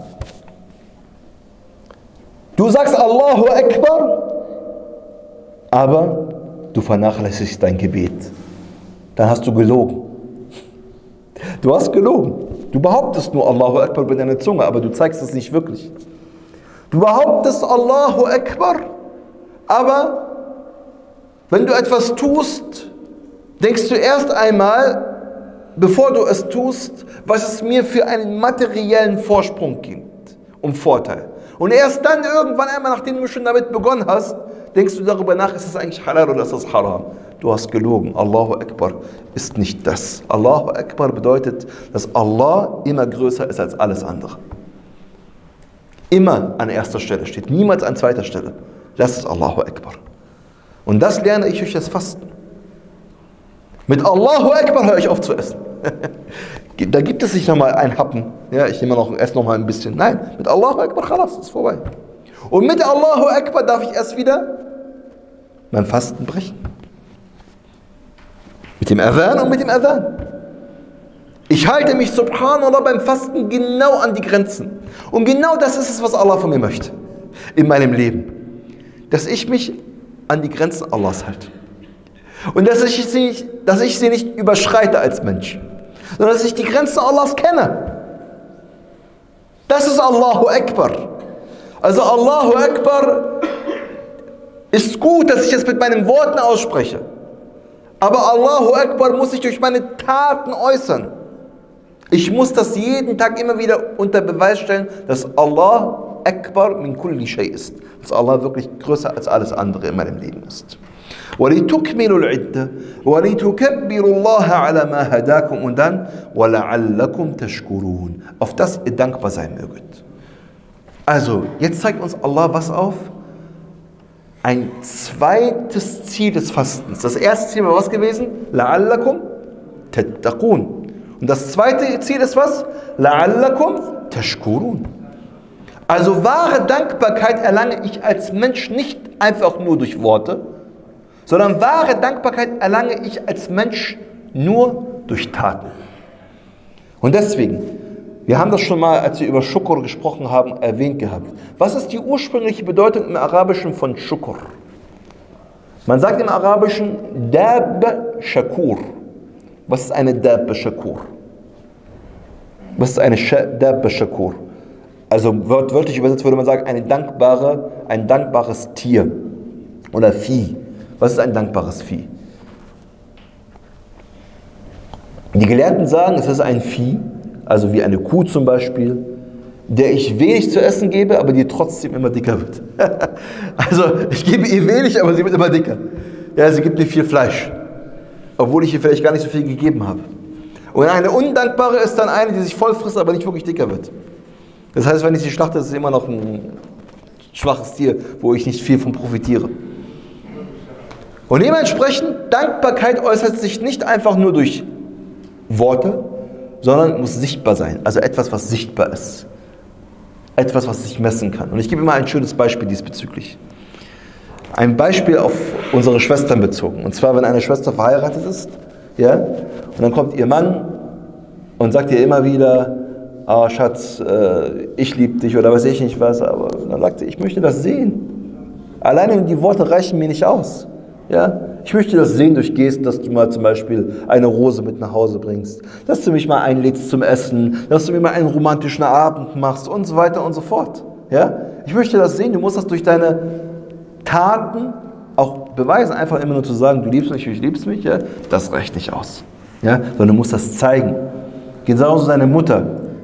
Du sagst Allahu Akbar, aber du vernachlässigst dein Gebet. Dann hast du gelogen. Du hast gelogen. Du behauptest nur Allahu Akbar mit deiner Zunge, aber du zeigst es nicht wirklich. Du behauptest Allahu Akbar, Aber wenn du etwas tust, denkst du erst einmal, bevor du es tust, was es mir für einen materiellen Vorsprung gibt und Vorteil. Und erst dann irgendwann einmal, nachdem du schon damit begonnen hast, denkst du darüber nach, ist es eigentlich halal oder ist es haram? Du hast gelogen. Allahu Akbar ist nicht das. Allahu Akbar bedeutet, dass Allah immer größer ist als alles andere. Immer an erster Stelle steht, niemals an zweiter Stelle. Das ist Allahu Akbar. Und das lerne ich durch das Fasten. Mit Allahu Akbar höre ich auf zu essen. Da gibt es nicht nochmal ein Happen. Ja, ich esse noch mal ein bisschen. Nein, mit Allahu Akbar, khalas, ist vorbei. Und mit Allahu Akbar darf ich erst wieder mein Fasten brechen. Mit dem Adhan und mit dem Adhan. Ich halte mich, subhanallah, beim Fasten genau an die Grenzen. Und genau das ist es, was Allah von mir möchte. In meinem Leben. Dass ich mich an die Grenzen Allahs halte. Und dass ich sie nicht überschreite als Mensch. Sondern dass ich die Grenzen Allahs kenne. Das ist Allahu Akbar. Also Allahu Akbar ist gut, dass ich es mit meinen Worten ausspreche. Aber Allahu Akbar muss ich durch meine Taten äußern. Ich muss das jeden Tag immer wieder unter Beweis stellen, dass Allah Akbar min kulli shay ist. Dass Allah wirklich größer als alles andere in meinem Leben ist. وَلِتُكْمِلُوا الْعِدَّةَ وَلِتُكَبِّرُوا اللَّهَ عَلَى مَا هَدَاكُمْ und dann وَلَعَلَّكُمْ تَشْكُرُونَ, auf das ihr dankbar sein möget. Also, jetzt zeigt uns Allah was auf? Ein zweites Ziel des Fastens. Das erste Ziel war was gewesen? لَعَلَّكُمْ تَتَّقُونَ. Und das zweite Ziel ist was? لَعَلَّكُمْ تَشْكُرُونَ. Also wahre Dankbarkeit erlange ich als Mensch nicht einfach nur durch Worte, sondern wahre Dankbarkeit erlange ich als Mensch nur durch Taten. Und deswegen, wir haben das schon mal, als wir über Shukr gesprochen haben, erwähnt gehabt. Was ist die ursprüngliche Bedeutung im Arabischen von Shukr? Man sagt im Arabischen Dab Shakur. Was ist eine Dab Shakur? Was ist eine Dab Shakur? Also wörtlich übersetzt würde man sagen, ein dankbares Tier oder Vieh. Was ist ein dankbares Vieh? Die Gelehrten sagen, es ist ein Vieh, also wie eine Kuh zum Beispiel, der ich wenig zu essen gebe, aber die trotzdem immer dicker wird. Also ich gebe ihr wenig, aber sie wird immer dicker. Ja, sie gibt mir viel Fleisch, obwohl ich ihr vielleicht gar nicht so viel gegeben habe. Und eine undankbare ist dann eine, die sich voll frisst, aber nicht wirklich dicker wird. Das heißt, wenn ich sie schlachte, ist es immer noch ein schwaches Tier, wo ich nicht viel von profitiere. Und dementsprechend, Dankbarkeit äußert sich nicht einfach nur durch Worte, sondern muss sichtbar sein. Also etwas, was sichtbar ist. Etwas, was sich messen kann. Und ich gebe immer ein schönes Beispiel diesbezüglich. Ein Beispiel auf unsere Schwestern bezogen. Und zwar, wenn eine Schwester verheiratet ist, ja, und dann kommt ihr Mann und sagt ihr immer wieder, ah Schatz, ich liebe dich oder weiß ich nicht was, aber dann sagt sie, ich möchte das sehen. Alleine die Worte reichen mir nicht aus. Ja? Ich möchte das sehen durch Gesten, dass du mal zum Beispiel eine Rose mit nach Hause bringst, dass du mich mal einlädst zum Essen, dass du mir mal einen romantischen Abend machst und so weiter und so fort. Ja? Ich möchte das sehen, du musst das durch deine Taten auch beweisen, einfach immer nur zu sagen, du liebst mich, ich liebst mich, ja? Das reicht nicht aus. Ja? Sondern du musst das zeigen. Genauso deine Mutter.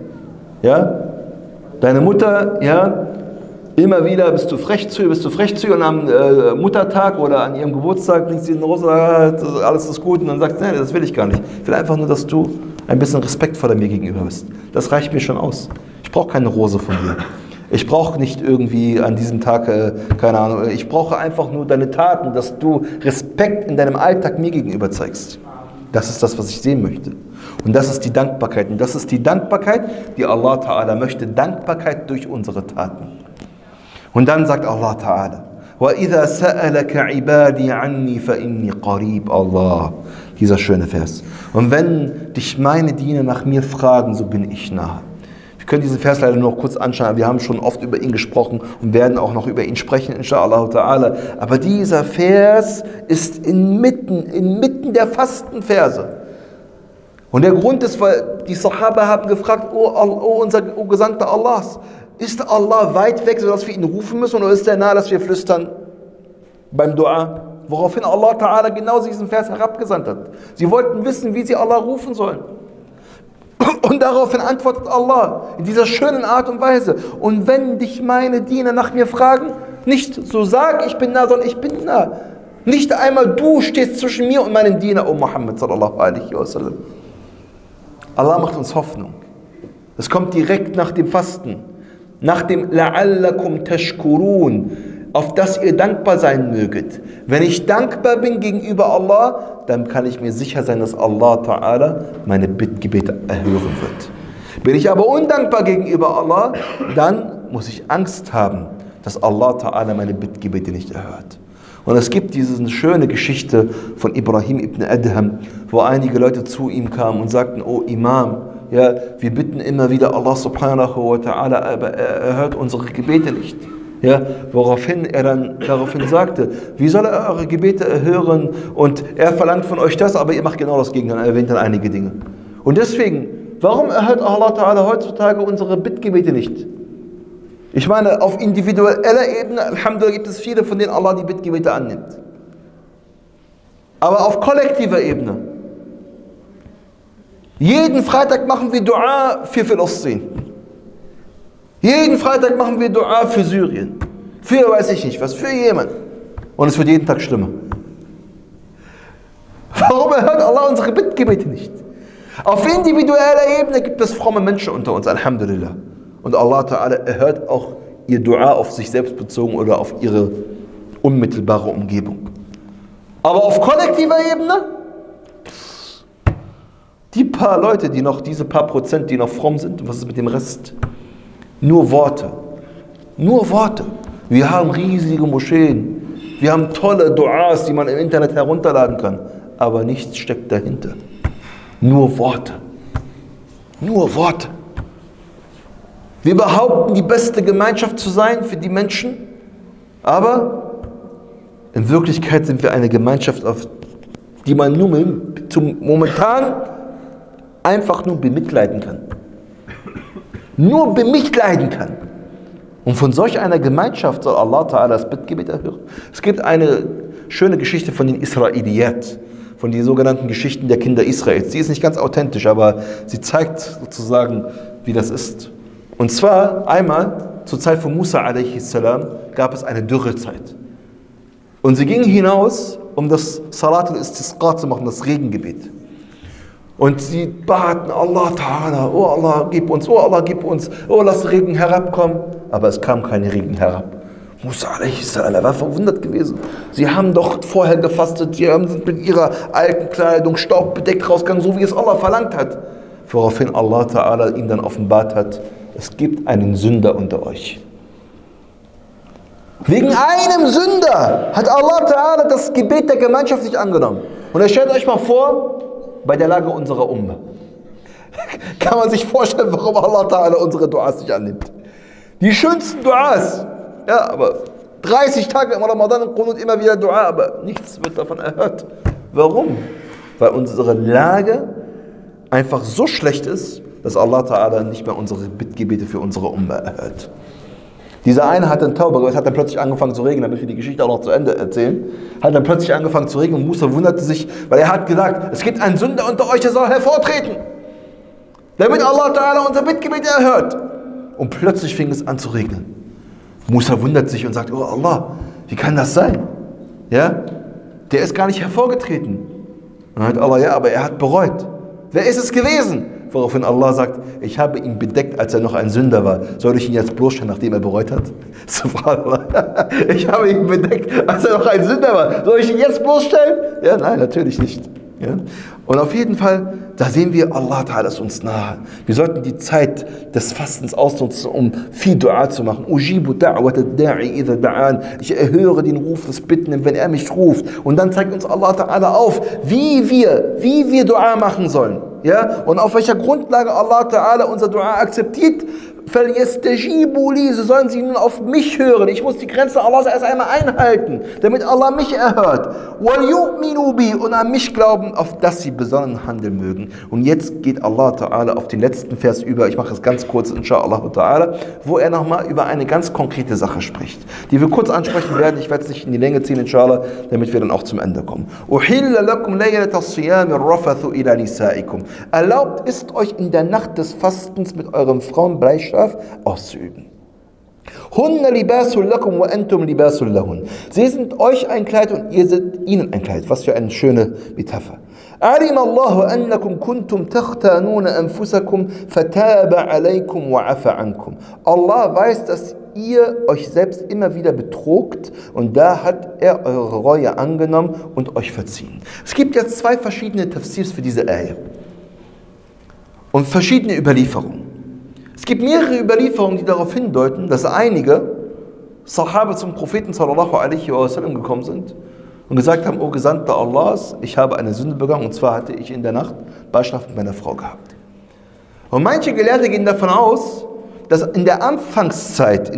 Ja? Deine Mutter, ja, immer wieder bist du frech zu ihr und am Muttertag oder an ihrem Geburtstag bringst du eine Rose, alles ist gut und dann sagst du, nein, das will ich gar nicht. Ich will einfach nur, dass du ein bisschen respektvoller mir gegenüber bist. Das reicht mir schon aus. Ich brauche keine Rose von dir. Ich brauche nicht irgendwie an diesem Tag, keine Ahnung, ich brauche einfach nur deine Taten, dass du Respekt in deinem Alltag mir gegenüber zeigst. Das ist das, was ich sehen möchte. Und das ist die Dankbarkeit. Und das ist die Dankbarkeit, die Allah Ta'ala möchte. Dankbarkeit durch unsere Taten. Und dann sagt Allah Ta'ala, وَإِذَا سَأَلَكَ عِبَادِي عَنِّي فَإِنِّي قَرِيبٌ. Allah, dieser schöne Vers. Und wenn dich meine Diener nach mir fragen, so bin ich nah. Wir können diesen Vers leider nur noch kurz anschauen, wir haben schon oft über ihn gesprochen und werden auch noch über ihn sprechen, inshallah ta'ala. Aber dieser Vers ist inmitten der Fastenverse. Und der Grund ist, weil die Sahaba haben gefragt, oh Gesandter Allahs, ist Allah weit weg, sodass wir ihn rufen müssen, oder ist er nah, dass wir flüstern? beim Dua, woraufhin Allah Ta'ala genau diesen Vers herabgesandt hat. Sie wollten wissen, wie sie Allah rufen sollen. Und daraufhin antwortet Allah in dieser schönen Art und Weise: Und wenn dich meine Diener nach mir fragen, nicht so sag, ich bin nah, sondern ich bin nah. Nicht einmal du stehst zwischen mir und meinem Diener, O Muhammad sallallahu alaihi wasallam. Allah macht uns Hoffnung. Es kommt direkt nach dem Fasten, nach dem La'allakum tashkurun, auf das ihr dankbar sein möget. Wenn ich dankbar bin gegenüber Allah, dann kann ich mir sicher sein, dass Allah Ta'ala meine Bittgebete erhören wird. Bin ich aber undankbar gegenüber Allah, dann muss ich Angst haben, dass Allah Ta'ala meine Bittgebete nicht erhört. Und es gibt diese schöne Geschichte von Ibrahim ibn Adham, wo einige Leute zu ihm kamen und sagten: O Imam, ja, wir bitten immer wieder Allah subhanahu wa ta'ala, aber er hört unsere Gebete nicht. Ja, woraufhin er dann daraufhin sagte: Wie soll er eure Gebete erhören? Und er verlangt von euch das, aber ihr macht genau das Gegenteil. Er erwähnt dann einige Dinge. Und deswegen, warum erhört Allah Ta'ala heutzutage unsere Bittgebete nicht? Ich meine, auf individueller Ebene, Alhamdulillah, gibt es viele, von denen Allah die Bittgebete annimmt. Aber auf kollektiver Ebene. Jeden Freitag machen wir Dua für Philistin. Jeden Freitag machen wir Dua für Syrien. Für weiß ich nicht was, für jemanden. Und es wird jeden Tag schlimmer. Warum erhört Allah unsere Bittgebete nicht? Auf individueller Ebene gibt es fromme Menschen unter uns, Alhamdulillah. Und Allah Ta'ala erhört auch ihr Dua auf sich selbst bezogen oder auf ihre unmittelbare Umgebung. Aber auf kollektiver Ebene, die paar Leute, die noch, diese paar Prozent, die noch fromm sind, was ist mit dem Rest? Nur Worte. Nur Worte. Wir haben riesige Moscheen. Wir haben tolle Duas, die man im Internet herunterladen kann. Aber nichts steckt dahinter. Nur Worte. Nur Worte. Wir behaupten, die beste Gemeinschaft zu sein für die Menschen, aber in Wirklichkeit sind wir eine Gemeinschaft, auf die man nur momentan einfach nur bemitleiden kann. Nur bemitleiden kann. Und von solch einer Gemeinschaft soll Allah Ta'ala das Bittgebet erhören. Es gibt eine schöne Geschichte von den Israeliyat, von den sogenannten Geschichten der Kinder Israels. Die ist nicht ganz authentisch, aber sie zeigt sozusagen, wie das ist. Und zwar einmal zur Zeit von Musa a.s. gab es eine Dürrezeit. Und sie gingen hinaus, um das Salat al-Istisqa zu machen, das Regengebet. Und sie baten Allah Ta'ala: Oh Allah, gib uns, oh Allah, gib uns, oh lass Regen herabkommen. Aber es kam kein Regen herab. Musa a.s. war verwundert gewesen. Sie haben doch vorher gefastet, sie sind mit ihrer alten Kleidung staubbedeckt rausgegangen, so wie es Allah verlangt hat. Woraufhin Allah Ta'ala ihm dann offenbart hat: Es gibt einen Sünder unter euch. Wegen einem Sünder hat Allah Ta'ala das Gebet der Gemeinschaft nicht angenommen. Und stellt euch mal vor, bei der Lage unserer Umma. Kann man sich vorstellen, warum Allah Ta'ala unsere Duas nicht annimmt. Die schönsten Duas. Ja, aber 30 Tage im Ramadan und immer wieder Dua, aber nichts wird davon erhört. Warum? Weil unsere Lage einfach so schlecht ist, dass Allah Ta'ala nicht mehr unsere Bittgebete für unsere Umma erhört. Dieser eine hat dann Tauber, es hat dann plötzlich angefangen zu regnen, damit wir die Geschichte auch noch zu Ende erzählen. Hat dann plötzlich angefangen zu regnen und Musa wunderte sich, weil er hat gesagt: Es gibt einen Sünder unter euch, der soll hervortreten, damit Allah Ta'ala unser Bittgebet erhört. Und plötzlich fing es an zu regnen. Musa wundert sich und sagt: Oh Allah, wie kann das sein? Ja? Der ist gar nicht hervorgetreten. Und dann hat Allah: Ja, aber er hat bereut. Wer ist es gewesen? Woraufhin Allah sagt: Ich habe ihn bedeckt, als er noch ein Sünder war. Soll ich ihn jetzt bloßstellen, nachdem er bereut hat? Subhanallah. Ich habe ihn bedeckt, als er noch ein Sünder war. Soll ich ihn jetzt bloßstellen? Ja, nein, natürlich nicht. Ja? Und auf jeden Fall, da sehen wir, Allah Ta'ala ist uns nahe. Wir sollten die Zeit des Fastens ausnutzen, um viel Dua zu machen. Ujibu da'wat ad-da'i idha da'an. Ich erhöre den Ruf des Bittenden, wenn er mich ruft. Und dann zeigt uns Allah Ta'ala auf, wie wir Dua machen sollen. Ja? Und auf welcher Grundlage Allah Ta'ala unser Dua akzeptiert, فَلْيَسْتَجِيبُوا لِي, so sollen sie nun auf mich hören. Ich muss die Grenzen Allahs erst einmal einhalten, damit Allah mich erhört. وَلْيُؤْمِنُوا بِي, und an mich glauben, auf das sie besonnen handeln mögen. Und jetzt geht Allah Ta'ala auf den letzten Vers über, ich mache es ganz kurz, inshallah Ta'ala, wo er nochmal über eine ganz konkrete Sache spricht, die wir kurz ansprechen werden. Ich werde es nicht in die Länge ziehen, inshallah, damit wir dann auch zum Ende kommen. أُحِلَّ لَكُمْ لَيْلَةَ الصِّيَامِ الرَّفَثُ إِلَى نِسَائِكُمْ. Erlaubt ist euch in der Nacht des Fastens mit euren Frauen Bleischaf auszuüben. Hunna libasul lakum wa antum libasul lahun. Sie sind euch ein Kleid und ihr seid ihnen ein Kleid. Was für eine schöne Metapher. علم الله أنكم كنتم تختانون أنفسكم فتاب عليكم وعفى عنكم. Allah weiß, dass ihr euch selbst immer wieder betrogt und da hat er eure Reue angenommen und euch verziehen. Es gibt jetzt zwei verschiedene Tafsirs für diese Ayah und verschiedene Überlieferungen. Es gibt mehrere Überlieferungen, die darauf hindeuten, dass einige Sahaba zum Propheten sallallahu alaihi wasallam gekommen sind und gesagt haben, O Gesandter Allahs, ich habe eine Sünde begangen, und zwar hatte ich in der Nacht Beischlaf mit meiner Frau gehabt. Und manche Gelehrte gehen davon aus, dass in der Anfangszeit,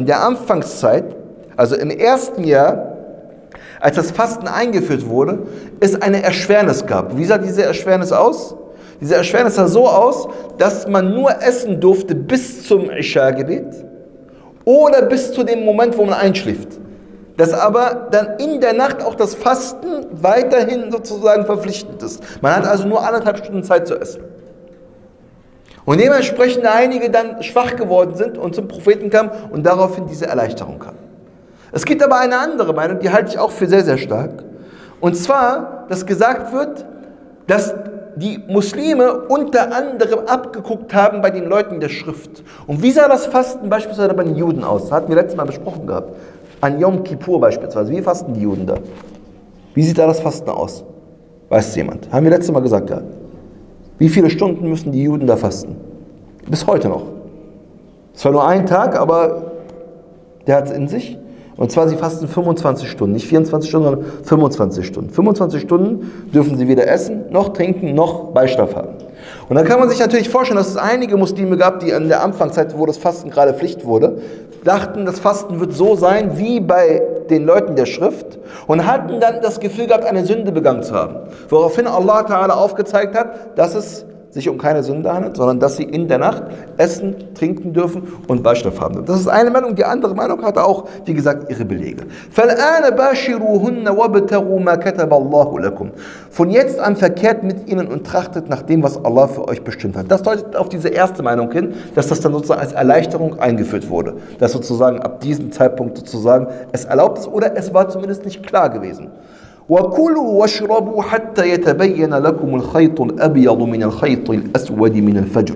also im ersten Jahr, als das Fasten eingeführt wurde, es eine Erschwernis gab. Wie sah diese Erschwernis aus? Diese Erschwernis sah so aus, dass man nur essen durfte bis zum Isha-Gebet oder bis zu dem Moment, wo man einschläft. Dass aber dann in der Nacht auch das Fasten weiterhin sozusagen verpflichtend ist. Man hat also nur 1,5 Stunden Zeit zu essen. Und dementsprechend einige dann schwach geworden sind und zum Propheten kamen und daraufhin diese Erleichterung kam. Es gibt aber eine andere Meinung, die halte ich auch für sehr, sehr stark. Und zwar, dass gesagt wird, dass die Muslime unter anderem abgeguckt haben bei den Leuten der Schrift. Und wie sah das Fasten beispielsweise bei den Juden aus? Das hatten wir letztes Mal besprochen gehabt. An Yom Kippur beispielsweise. Wie fasten die Juden da? Wie sieht da das Fasten aus? Weiß es jemand? Haben wir letztes Mal gesagt gehabt. Wie viele Stunden müssen die Juden da fasten? Bis heute noch. Es war nur ein Tag, aber der hat es in sich. Und zwar, sie fasten 25 Stunden, nicht 24 Stunden, sondern 25 Stunden. 25 Stunden dürfen sie weder essen, noch trinken, noch Beischlaf haben. Und dann kann man sich natürlich vorstellen, dass es einige Muslime gab, die an der Anfangszeit, wo das Fasten gerade Pflicht wurde, dachten, das Fasten wird so sein wie bei den Leuten der Schrift und hatten dann das Gefühl gehabt, eine Sünde begangen zu haben. Woraufhin Allah Ta'ala aufgezeigt hat, dass es sich um keine Sünde handelt, sondern dass sie in der Nacht essen, trinken dürfen und Beischlaf haben dürfen. Das ist eine Meinung. Die andere Meinung hatte auch, wie gesagt, ihre Belege. Von jetzt an verkehrt mit ihnen und trachtet nach dem, was Allah für euch bestimmt hat. Das deutet auf diese erste Meinung hin, dass das dann sozusagen als Erleichterung eingeführt wurde. Dass sozusagen ab diesem Zeitpunkt sozusagen es erlaubt ist oder es war zumindest nicht klar gewesen. وَكُلُوا وَاشْرَبُوا حَتَّى يَتَبَيَّنَ لَكُمُ الْخَيْطُ الْأَبْيَضُ مِنَ الْخَيْطِ الْأَسْوَدِ مِنَ الْفَجْرِ.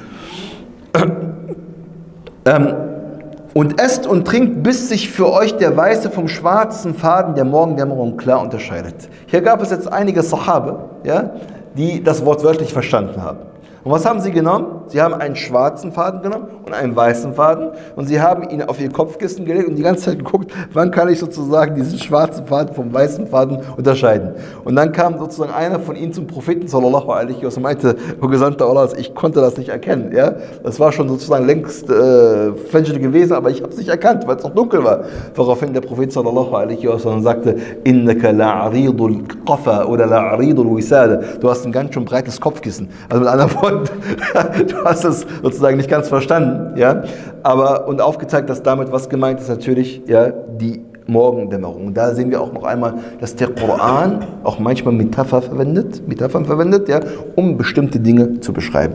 Und esst und trinkt, bis sich für euch der weiße vom schwarzen Faden der Morgendämmerung klar unterscheidet. Hier gab es jetzt einige Sahabe, ja, die das Wort wörtlich verstanden haben. Und was haben sie genommen? Sie haben einen schwarzen Faden genommen und einen weißen Faden und sie haben ihn auf ihr Kopfkissen gelegt und die ganze Zeit geguckt, wann kann ich sozusagen diesen schwarzen Faden vom weißen Faden unterscheiden. Und dann kam sozusagen einer von ihnen zum Propheten sallallahu alaihi wasallam und meinte, O Gesandter Allahs, ich konnte das nicht erkennen. Ja? Das war schon sozusagen längst Fajr gewesen, aber ich habe es nicht erkannt, weil es noch dunkel war. Woraufhin der Prophet sallallahu alaihi wasallam sagte, Innaka la'aridul qafa oder la'aridul wisada. Du hast ein ganz schön breites Kopfkissen. Also mit anderen Worten, du hast es sozusagen nicht ganz verstanden, ja, aber und aufgezeigt, dass damit was gemeint ist, natürlich, ja, die Morgendämmerung. Da sehen wir auch noch einmal, dass der Koran auch manchmal Metaphern verwendet, ja, um bestimmte Dinge zu beschreiben.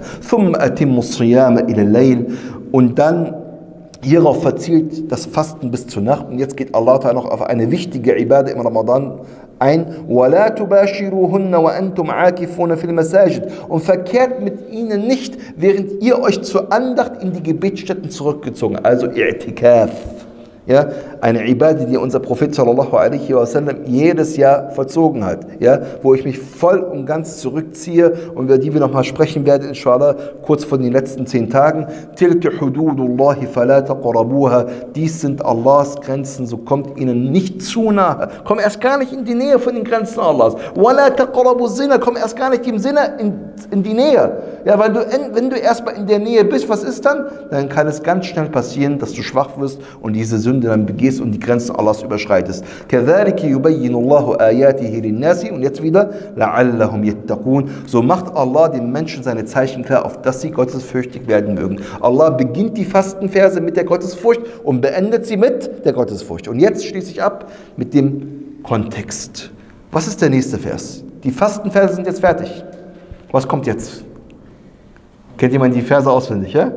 Und dann hierauf verzielt das Fasten bis zur Nacht. Und jetzt geht Allah Ta'ala noch auf eine wichtige Ibadah im Ramadan ein. وَلَا تُبَاشِرُوهُنَّ وَأَنْتُمْ عَاكِفُونَ فِي الْمَسَاجِدِ. Und verkehrt mit ihnen nicht, während ihr euch zur Andacht in die Gebetsstätten zurückgezogen, also I'tikaf. Ja, eine Ibadah, die unser Prophet sallallahu alaihi wasallam jedes Jahr vollzogen hat, ja, wo ich mich voll und ganz zurückziehe und über die wir nochmal sprechen werden, inshallah, kurz vor den letzten 10 Tagen. Tilka hududullahi fala taqrabuha. Dies sind Allahs Grenzen, so kommt ihnen nicht zu nahe. Komm erst gar nicht in die Nähe von den Grenzen Allahs. Wala taqrabu zina. Komm erst gar nicht im Sinne in die Nähe. Ja, weil wenn du erstmal in der Nähe bist, was ist dann? Dann kann es ganz schnell passieren, dass du schwach wirst und diese Sünde dann begehst und die Grenzen Allahs überschreitest. كَذَلِكَ يُبَيِّنُ اللَّهُ آيَاتِهِ لِلنَّاسِ. Und jetzt wieder, لَعَلَّهُمْ يَتَّقُونَ. So macht Allah den Menschen seine Zeichen klar, auf dass sie gottesfürchtig werden mögen. Allah beginnt die Fastenverse mit der Gottesfurcht und beendet sie mit der Gottesfurcht. Und jetzt schließe ich ab mit dem Kontext. Was ist der nächste Vers? Die Fastenverse sind jetzt fertig. Was kommt jetzt? Kennt jemand die Verse auswendig, ja?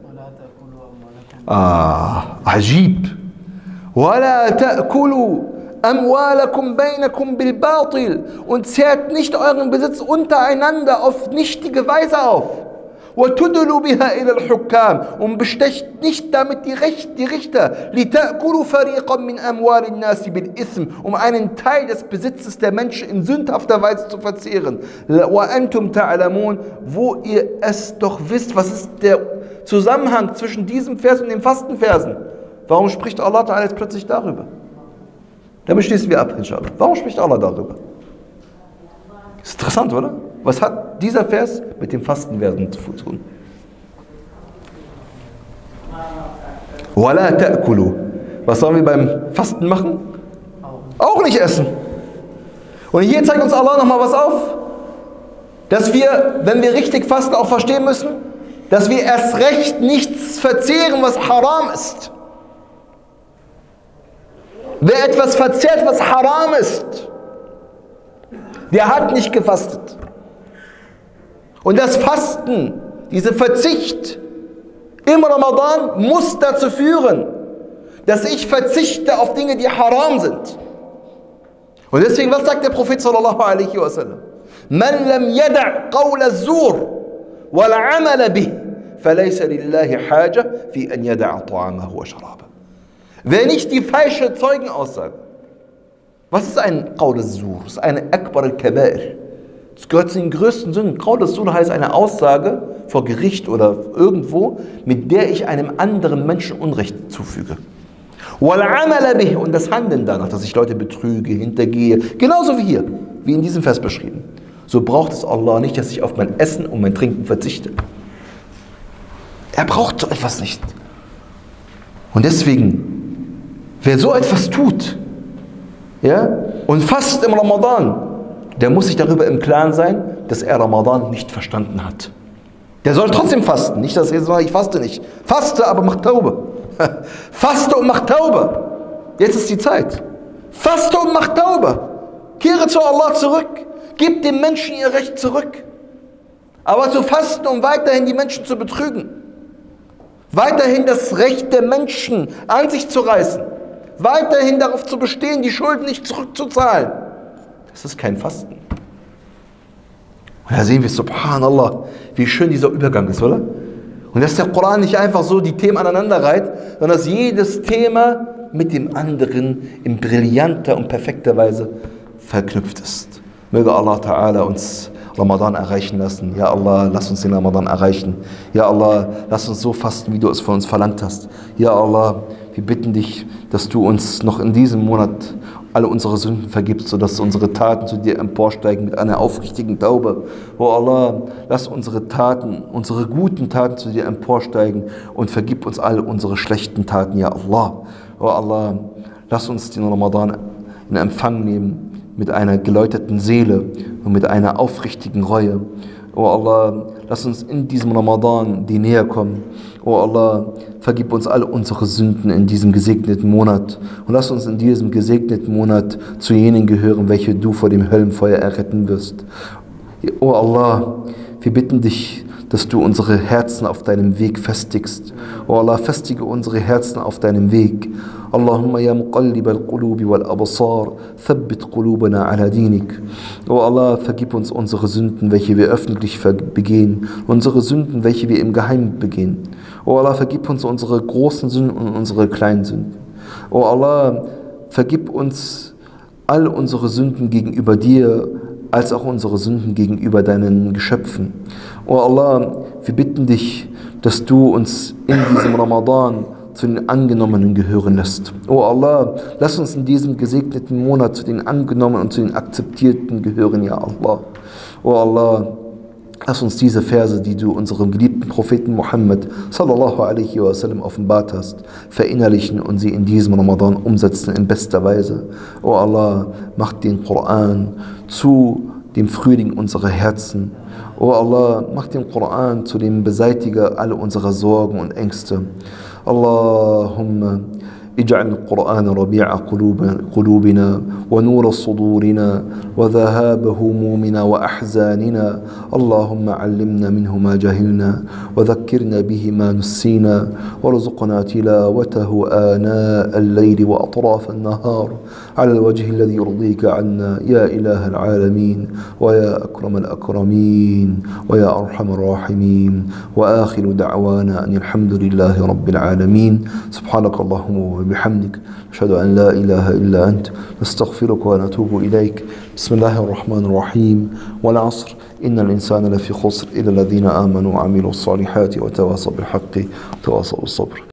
Ajib. وَلَا تَأْكُلُوا أَمْوَالَكُمْ بَيْنَكُمْ بِالْبَاطِلِ. Und zehrt nicht euren Besitz untereinander auf nichtige Weise auf. وَتُدْلُوا بِهَا إِلَى الْحُكَّامِ. Und bestecht nicht damit die Richter. لِتَأْكُلُوا فَرِيقًا مِنْ أَمْوَالِ النَّاسِ بِالْإِثْمِ. Um einen Teil des Besitzes der Menschen in sündhafter Weise zu verzehren. وَأَنْتُمْ تَعْلَمُونَ. Wo ihr es doch wisst, was ist der Zusammenhang zwischen diesem Vers und den Fastenversen? Warum spricht Allah Ta'ala jetzt plötzlich darüber? Damit schließen wir ab, inshallah. Warum spricht Allah darüber? Ist interessant, oder? Was hat dieser Vers mit dem Fastenversen zu tun? وَلَا تَأْكُلُوا. Was sollen wir beim Fasten machen? Auch nicht essen. Und hier zeigt uns Allah nochmal was auf, dass wir, wenn wir richtig fasten, auch verstehen müssen, dass wir erst recht nichts verzehren, was haram ist. Wer etwas verzehrt, was haram ist, der hat nicht gefastet. Und das Fasten, dieser Verzicht im Ramadan muss dazu führen, dass ich verzichte auf Dinge, die haram sind. Und deswegen, was sagt der Prophet sallallahu alaihi wasallam? Man lam yada' qawl az-zur wal 'amal bih falaysa lillahi haja fi an yada'a ta'amahu wa sharabahu. Wer nicht die falsche Zeugenaussage. Was ist ein Qawl az-zur? Das ist eine akbar al-kaba'ir. Das gehört zu den größten Sünden. Qawl az-zur heißt eine Aussage vor Gericht oder irgendwo, mit der ich einem anderen Menschen Unrecht zufüge. Und das Handeln danach, dass ich Leute betrüge, hintergehe, genauso wie hier, wie in diesem Vers beschrieben. So braucht es Allah nicht, dass ich auf mein Essen und mein Trinken verzichte. Er braucht so etwas nicht. Und deswegen, wer so etwas tut, ja, und fastet im Ramadan, der muss sich darüber im Klaren sein, dass er Ramadan nicht verstanden hat. Der soll trotzdem fasten, nicht, dass er sagt, ich faste nicht. Faste, aber mach Taube. Faste und mach Taube. Jetzt ist die Zeit. Faste und mach Taube. Kehre zu Allah zurück. Gib den Menschen ihr Recht zurück. Aber zu fasten, um weiterhin die Menschen zu betrügen. Weiterhin das Recht der Menschen an sich zu reißen. Weiterhin darauf zu bestehen, die Schulden nicht zurückzuzahlen. Das ist kein Fasten. Und da sehen wir, subhanallah, wie schön dieser Übergang ist, oder? Und dass der Koran nicht einfach so die Themen aneinander reiht, sondern dass jedes Thema mit dem anderen in brillanter und perfekter Weise verknüpft ist. Möge Allah Ta'ala uns Ramadan erreichen lassen. Ja Allah, lass uns den Ramadan erreichen. Ja Allah, lass uns so fasten, wie du es von uns verlangt hast. Ja Allah, wir bitten dich, dass du uns noch in diesem Monat alle unsere Sünden vergibst, sodass unsere Taten zu dir emporsteigen mit einer aufrichtigen Taube. Oh Allah, lass unsere Taten, unsere guten Taten zu dir emporsteigen und vergib uns alle unsere schlechten Taten, ja Allah. Oh Allah, lass uns den Ramadan in Empfang nehmen mit einer geläuterten Seele und mit einer aufrichtigen Reue. Oh Allah, lass uns in diesem Ramadan dir näher kommen. Oh Allah, vergib uns alle unsere Sünden in diesem gesegneten Monat und lass uns in diesem gesegneten Monat zu jenen gehören, welche du vor dem Höllenfeuer erretten wirst. Oh Allah, wir bitten dich, dass du unsere Herzen auf deinem Weg festigst. Oh Allah, festige unsere Herzen auf deinem Weg. Allahumma ya muqallib al-qulubi wal-absar, thabbit qulubana ala dinik. Oh Allah, vergib uns unsere Sünden, welche wir öffentlich begehen, unsere Sünden, welche wir im Geheimen begehen. Oh Allah, vergib uns unsere großen Sünden und unsere kleinen Sünden. O Allah, vergib uns all unsere Sünden gegenüber dir, als auch unsere Sünden gegenüber deinen Geschöpfen. O Allah, wir bitten dich, dass du uns in diesem Ramadan zu den Angenommenen gehören lässt. O Allah, lass uns in diesem gesegneten Monat zu den Angenommenen und zu den Akzeptierten gehören, ja Allah. O Allah, lass uns diese Verse, die du unserem geliebten Propheten Muhammad sallallahu alaihi wasallam offenbart hast, verinnerlichen und sie in diesem Ramadan umsetzen in bester Weise. O Allah, mach den Koran zu dem Frühling unserer Herzen. O Allah, mach den Koran zu dem Beseitiger aller unserer Sorgen und Ängste. Allahumma اجعل القرآن ربيع قلوبنا ونور صدورنا وذهاب همومنا وأحزاننا. اللهم علمنا منه ما جهلنا وذكرنا به ما نسينا وارزقنا تلاوته آناء الليل وأطراف النهار على الوجه الذي يرضيك عنا يا إله العالمين ويا أكرم الأكرمين ويا أرحم الراحمين. وآخر دعوانا أن الحمد لله رب العالمين. سبحانك اللهم وبحمدك أشهد أن لا إله إلا أنت نستغفرك ونتوب إليك. بسم الله الرحمن الرحيم. والعصر إن الإنسان لفي خسر إلا الذين آمنوا وعملوا الصالحات وتواصوا بالحق وتواصوا بالصبر.